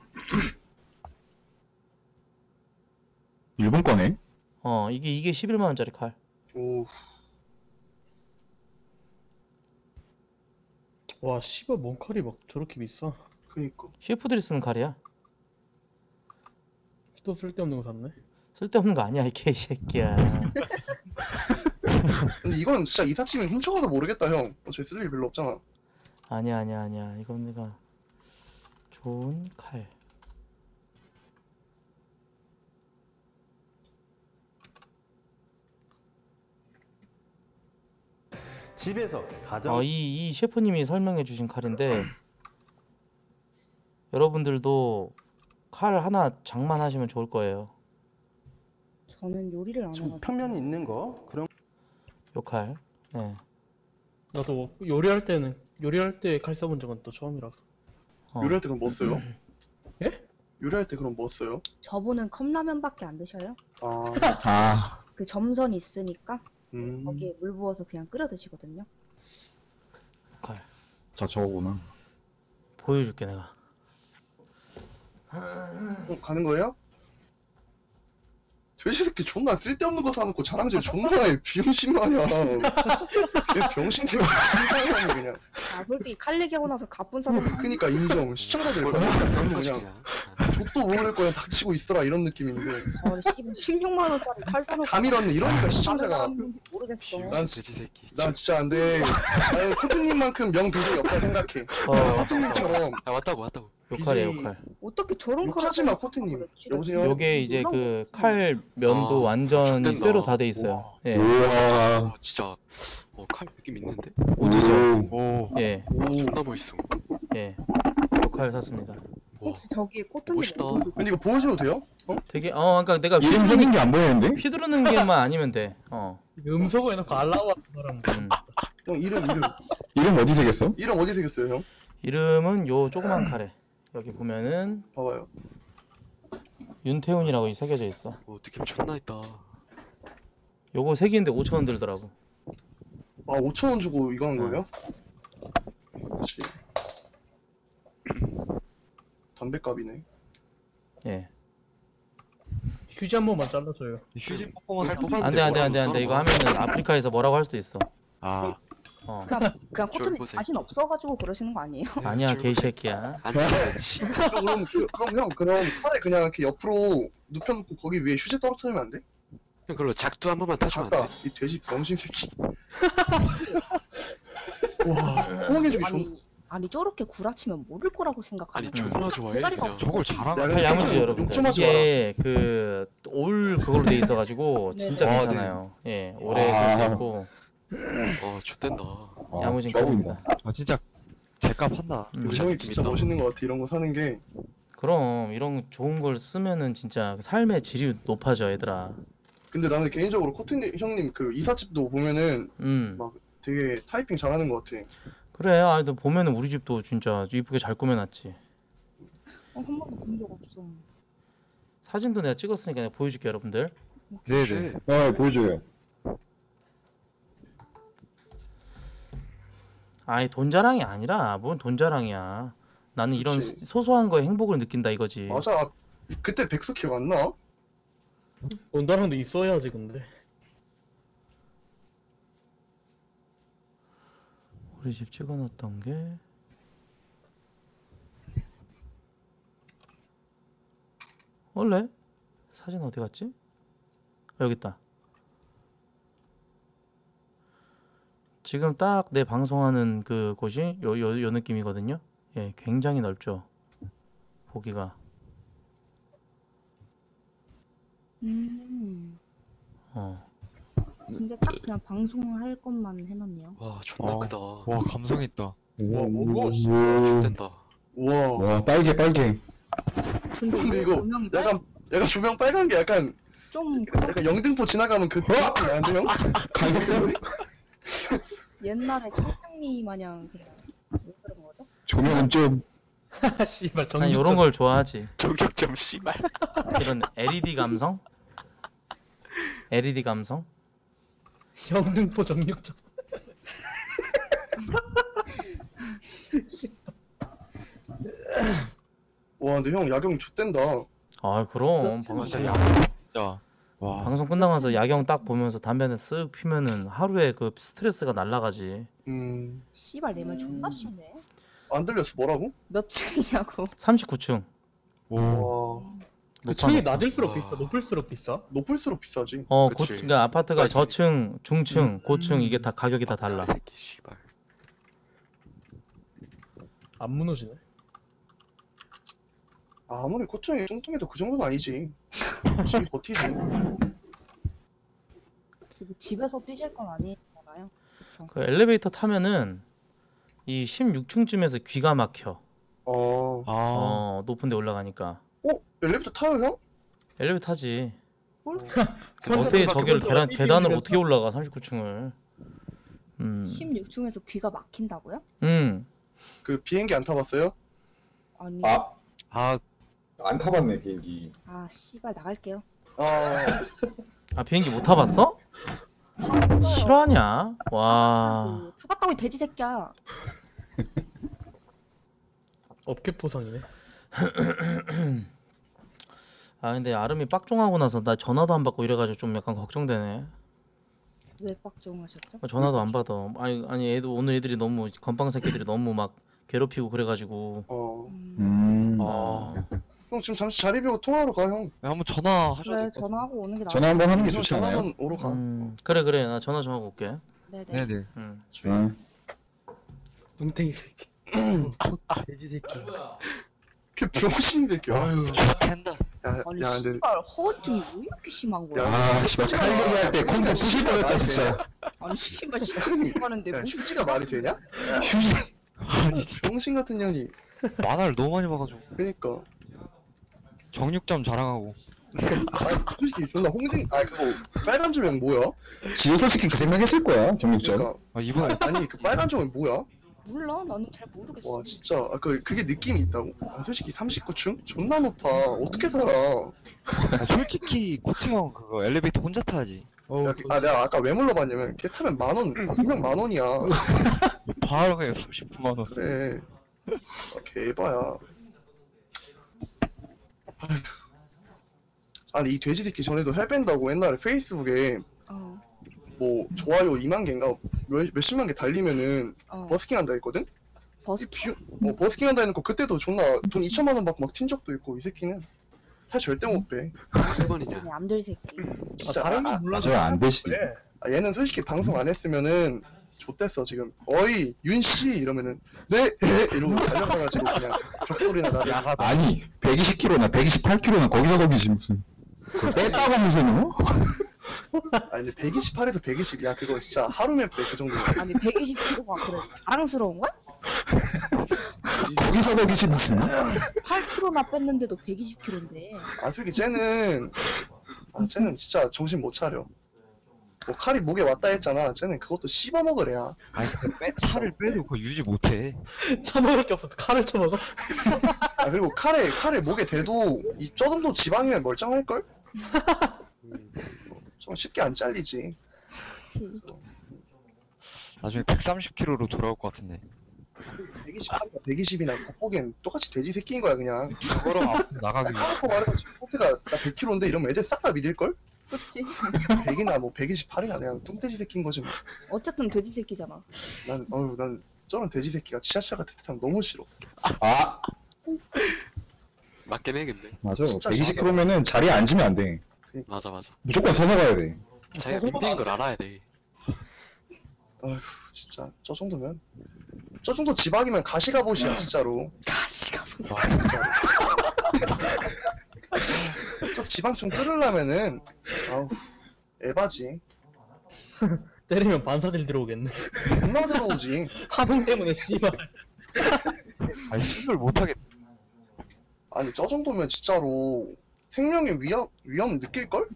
일본 거네. 어 이게 이게 십일만 원짜리 칼. 오. 와 씨발 뭔 칼이 막 저렇게 비싸. 그니까. 셰프들이 쓰는 칼이야. 또 쓸데없는 거 샀네. 쓸데없는 거 아니야 이 개새끼야. 근데 이건 진짜 이삿짐이 훔쳐가도 모르겠다 형. 어차피 쓸 일 별로 없잖아. 아니야 아니야 아니야. 이건 내가 좋은 칼. 집에서 가정 어, 이, 이 셰프님이 설명해 주신 칼인데 여러분들도 칼 하나 장만하시면 좋을 거예요. 저는 요리를 안 해가지고. 평면이 있는 거 그런 요 칼. 예. 나도 요리할 때는 요리할 때 칼 써본 적은 또 처음이라서. 어. 요리할 때 그럼 뭐 써요? 예? 요리할 때 그럼 뭐 써요? 저분은 컵라면밖에 안 드셔요. 아. 아. 그 점선이 있으니까 음. 거기에 물 부어서 그냥 끓여 드시거든요. 칼. 자, 저거구나. 보여줄게 내가. 어, 가는 거예요? 돼지 새끼 존나 쓸데없는 거 사놓고 자랑질 존나 해. 비용신 마냥. 걔 병신 새끼 신상이야 그냥. 아 솔직히 칼 얘기하고 나서 가쁜 사람. 그니까 인정. 시청자들 그냥 그냥 족도 모를 거야 닥치고 있어라 이런 느낌인데. 어, 씨발 십육만 원짜리 칼 사놓고. 감 잃었네. 이러니까 시청자가. 모르겠어. 난, 난 진짜 안 돼. 나는 코트님만큼 명도둑이 없다 생각해. 어. 코트님처럼. 아 맞다고 맞다고. 요 칼이야 요 칼. 어떻게 저런 칼을 욕하지 마 코트님. 여보세요. 요게 이제 그 칼 면도 아, 완전히 좋댄다. 쇠로 다 돼 있어요. 예. 우와. 어, 진짜 어, 칼 느낌 있는데? 오지죠. 오. 예. 와, 존나 멋있어. 예. 요 칼 샀습니다. 혹시 저기에 코트님 멋있다. 근데 이거 보여줘도 돼요? 어? 되게 어 그러니까 내가 이름 새긴 게 안 보이는데? 휘두르는 게만 아니면 돼. 어. 음소거 해놓고 알라우 하는 사람. 음. 형 이름 이름. 이름 어디 새겼어? 이름 어디 새겼어요 형? 이름은 요 조그만 칼에 여기 보면은 봐봐요. 윤태훈이라고 새겨져 있어. 오, 느낌 존나 있다. 요거 새기는데 오천 원 들더라고. 아 오천 원 주고 이거 한 거예요? 그렇지. 담배값이네. 예. 휴지 한 번만 잘라줘요. 휴지 뽑아서 안돼 안돼 안돼 안돼 이거 하면은 아프리카에서 뭐라고 할 수도 있어. 아. 어. 그냥 그냥 저 코트님 보세요. 자신 없어가지고 그러시는 거 아니에요? 아니야 개새끼야. 안 잘라야지. 그럼 그럼 그, 그럼 형 그럼 팔에 그냥 이렇게 옆으로 눕혀놓고 거기 위에 휴지 떨어뜨리면 안 돼? 형 그걸로 작두 한 번만 타주면 안 작다. 돼? 이 돼지 병신 새끼. 와, 호응해주기 좋. 아니 아니 저렇게 구라치면 모를 거라고 아니 생각하는 존나 좋아해 대가리가 그냥. 저걸 잘하는 칼 야무지죠 여러분들. 욕좀하지 이게 그 올 그걸로 돼 있어가지고 네. 진짜 아, 네. 괜찮아요. 예 오래 쓸 수 있고 어 좋댄다. 아, 야무진 좋아 칼입니다. 아 진짜 제값 한다. 음. 근데 형이 진짜 있다. 멋있는 것 같아. 이런 거 사는 게. 그럼 이런 좋은 걸 쓰면은 진짜 삶의 질이 높아져 얘들아. 근데 나는 개인적으로 코트님 형님 그 이삿집도 보면은 음 막 되게 타이핑 잘하는 것 같아. 그래. 아, 너 보면은 우리 집도 진짜 이쁘게 잘 꾸며놨지. 어, 한 번도 본 적 없어. 사진도 내가 찍었으니까 내가 보여줄게 여러분들. 네네. 아, 보여줘요. 아이 돈 자랑이 아니라 뭔 돈 자랑이야. 나는 이런 그치. 소소한 거에 행복을 느낀다 이거지. 맞아. 그때 백수 기억 안 나? 돈다랑도 있어야지 근데. 우리 집 찍어놨던 게 원래 사진 어디 갔지? 아, 여기 있다. 지금 딱 내 방송하는 그 곳이 요, 요, 요 느낌이거든요. 예, 굉장히 넓죠. 보기가. 음. 어. 진짜 딱 그냥 방송을 할 것만 해놨네요. 와 존나 어. 크다. 와 감성 있다. 와 뭐고? 좋댄다. 우와. 와, 빨개, 빨개. 근데, 근데 이거 이거 조명이 약간 약간 조명 빨간 게 약간 좀 약간 영등포 지나가면 그 느낌 나는데 형? 간섭 때문에. 옛날에 청량리 마냥 그냥 왜 그런 거죠? 조명은 좀. 씨발 난 이런 걸 좋아하지. 정격점 씨발. 이런 엘이디 감성? 엘이디 감성? 영등포 정육점. 와 근데 형 야경 좆된다. 아 그럼 그렇죠. 방송 진짜. 와. 방송 끝나고 나서 야경 딱 보면서 담배 하나 쓱 피면은 하루에 그 스트레스가 날라가지. 음. 씨발 내 말 존나 심해. 안 들렸어. 뭐라고? 몇 층이냐고. 삼십구 층. 와. 그 층이 낮을수록 비싸, 높을수록 비싸? 높을수록 비싸지. 어, 고, 그치. 그러니까 아파트가 맞지. 저층, 중층, 고층 이게 다 가격이 다 달라. 새끼 씨발. 안 무너지네. 아무리 코트형이 뚱뚱해도 그 정도는 아니지. 집이 버티지. 지금 집에서 뛰실 건 아니잖아요. 그쵸? 그 엘리베이터 타면은 이 십육 층쯤에서 귀가 막혀. 어. 어, 높은 데 올라가니까. 어? 엘리베이터 타요 형? 엘리베이터 타지. 뭘? 어떻게 저기를 계단 계단을 어떻게 올라가 삼십구 층을. 음. 십육 층에서 귀가 막힌다고요? 음. 그 비행기 안 타봤어요? 아니. 아, 아, 안 타봤네 비행기. 아 씨발 나갈게요. 아. 아, 비행기 못 타봤어? 실화냐? 와. 그, 타봤다고 이 돼지 새끼야. 업계 포상이네. 아, 근데 아름이 빡종하고 나서 나 전화도 안 받고 이래가지고 좀 약간 걱정되네. 왜 빡종하셨죠? 전화도 안 받아. 아니 아니 애도 오늘 애들이 너무 건빵 새끼들이 너무 막 괴롭히고 그래가지고. 어. 음. 어. 형 지금 잠시 자리 비우고 통화하러 가 형. 한번 전화하셔도 그래 전화하고 오는 게 나아. 전화 한번 하는 게 형 좋지 전화 않아요? 한번 오러 가. 음, 그래 그래 나 전화 좀 하고 올게. 네네. 네네. 응. 네. 눈탱이 새끼. 돼지 새끼. 그 병신 새끼. 아유. 캔다. 야, 아니 야, 근데 씨발 허언증이 왜 이렇게 심한 거야? 야, 아, 씨발 칼 얘기할 때 콘돔 부실 뻔했다 진짜. 아니 씨발 씨발 하는데 야, 뭐 휴지가 말이 되냐? 휴지. 아니, 진짜 병신 같은 년이. 만화를 너무 많이 봐가지고. 그니까. 정육점 자랑하고. 아, 솔직히 존나 홍생. 아 그거 빨간 조명 뭐야? 지효 솔직히 그 생각했을 거야 정육점. 그러니까. 아, 이번에 아니 그 빨간 조명 뭐야? 몰라 나는 잘 모르겠어. 와 진짜 아, 그 그게 느낌이 있다고. 아, 솔직히 삼십구 층 존나 높아. 어떻게 살아? 아, 솔직히 코치형 그거 엘리베이터 혼자 타야지. 야, 그- 아 내가 아까 왜 물어봤냐면 걔 타면 만 원, 분명 만 원이야. 바로 그냥 삼십구만 원. 그래. 아, 개봐야. 아휴. 아니 이 돼지 새끼 전에도 살 뺀다고 옛날에 페이스북에 어. 뭐 좋아요 이만 개인가 몇, 몇십만 개 달리면은 어. 버스킹 한다 했거든? 버스킹? 뭐 버스킹 한다 해놓고 그때도 존나 돈 이천만 원 받고 막 튄 적도 있고 이 새끼는 살 절대 못 빼. 몇 번이냐? 아니 안될 새끼. 진짜 다른 아, 건 몰라. 맞아요 안 되시. 그래. 아, 얘는 솔직히 방송 안 했으면은 좆됐어 지금. 어이 윤씨 이러면은 네 이러고 달려가가지고 그냥 벽돌이나 나를 아니 백이십 킬로나 백이십팔 킬로나 거기서 거기지 무슨. 그거 뺐다고 무슨 어? 아니 근데 백이십팔에서 백이십 야 그거 진짜 하루면 빼 그 정도. 아니 백이십 킬로가 그래 자랑스러운 거야? 거기서 거기지 무슨. 팔 킬로나 뺐는데도 백이십 킬로인데. 아 솔직히 쟤는 아 쟤는 진짜 정신 못 차려. 뭐 칼이 목에 왔다 했잖아. 쟤는 그것도 씹어 먹으래야. 아니 그 빼, 차를 빼도 그거 유지 못해. 처먹을 게 없어. 칼을 처먹어. 아 그리고 칼에 칼에 목에 대도 이 저 정도 지방이면 멀쩡할 걸? 좀 쉽게 안 잘리지. 나중에 백삼십 킬로로 돌아올 것 같은데. 백이십팔이나 백이십이나 겉보기엔 똑같이 돼지 새끼인 거야 그냥. 그거랑 앞으로 나가기 위해. 까놓고 말해가지고 포트가 나 백 킬로인데 이러면 애들 싹 다 믿을걸? 그치? 백이나 뭐 백이십팔이나 그냥 뚱돼지 새끼인 거지 뭐. 어쨌든 돼지 새끼잖아. 난 어휴 난 저런 돼지 새끼가 지하철 같은 데 타면 너무 싫어. 아 맞긴 해 근데. 맞아. 진짜 백이십 킬로면은 자리에 앉으면 안 돼. 맞아 맞아. 무조건 서서 가야 돼. 자기가 민폐인 걸 알아야 돼. 어휴 진짜 저 정도면 저 정도 지방이면 가시가봇이야 진짜로. 가시가봇. 와 진짜로. 저 지방 좀 끓으려면은 아우 에바지. 때리면 반사들 들어오겠네. 존나 들어오지. 파동 때문에 씨발. 아니 수술 못하겠. 아니 저 정도면 진짜로 생명의 위험 위험 느낄 걸?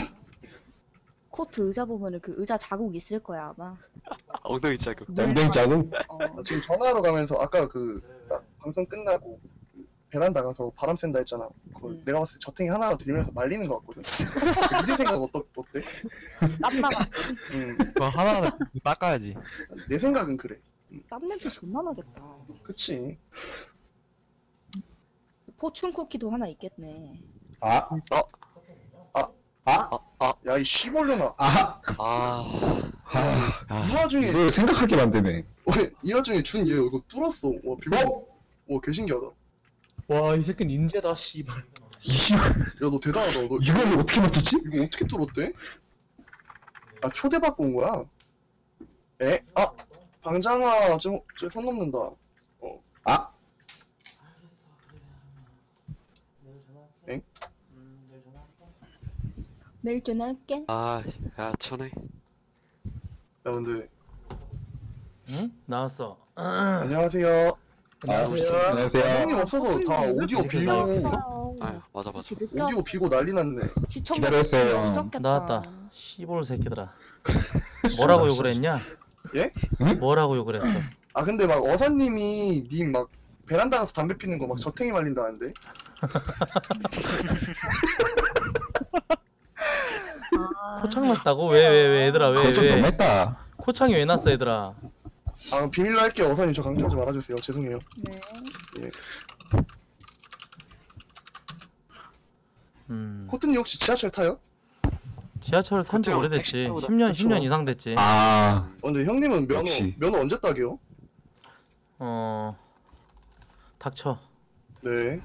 코트 의자 보면은 그 의자 자국 있을 거야 아마. 엉덩이 자국. 엉덩이 자국? 어. 나 지금 전화하러 가면서 아까 그 나 방송 끝나고 그 베란다 가서 바람 쐰다 했잖아. 그거 음. 내가 봤을 때 저탱이 하나 들리면서 말리는 거 같거든. 니네 생각 어떠, 어때? 땀나가. 응. 그거 하나하나 닦아야지. 내 생각은 그래. 땀 냄새 존나 나겠다. 그치. 포춘 쿠키도 하나 있겠네. 아. 어? 아. 아. 아, 야 이 씨벌려나. 아, 아, 이 와중에 이걸 생각하게 만드네. 어, 이 와중에 준 얘 이거 뚫었어. 와 비밀. 와 개신기하다. 와, 이 새끼는 인재다, 씨발. 야 너 대단하다. 너 이걸 어떻게 맞췄지? 이거 어떻게 뚫었대? 아 초대받고 온 거야? 에? 아 방장아 저손 넘는다. 어. 아. 엥? 내일 전화할게. 아, 야, 천해. 야 근데 응? 나왔어. 안녕하세요. 안녕하세요. 안녕하세요. 형님 없어서 다 오디오 이 새끼 비고 나왔었어? 아, 맞아, 맞아. 오디오 비고 난리 났네. 기다렸어요. 나왔다. 씨볼 새끼들아. 뭐라고 욕을 했냐? 예? 뭐라고 욕을 했어? 아 근데 막 어사님이 님 막 베란다 가서 담배 피는 거 막 저탱이 말린다는데. 코창 났다고? 왜 왜 왜 얘들아 왜 그거 좀 왜? 너무했다. 코창이 왜 났어 얘들아? 아 그럼 비밀로 할게요. 어사님 저 강퇴하지 말아주세요. 죄송해요. 네. 예. 음. 코트님 혹시 지하철 타요? 지하철 산지 그때요, 오래됐지. 택시 타고 십 년 그쵸. 십 년 이상 됐지. 아, 어, 근데 형님은 면허 역시. 면허 언제 따게요? 어. 닥쳐. 네.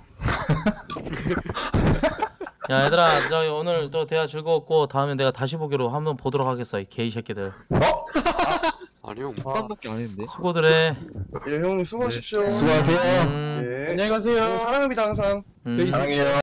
야 얘들아, 저 오늘 또 대화 즐거웠고 다음에 내가 다시 보기로 한번 보도록 하겠어 이 게이 새끼들. 아니, 형. 반밖에 안 했는데. 수고들 해. 예 형님 수고하십시오. 수고하세요. 음. 예. 안녕히 가세요. 사랑합니다 항상. 음. 사랑해요.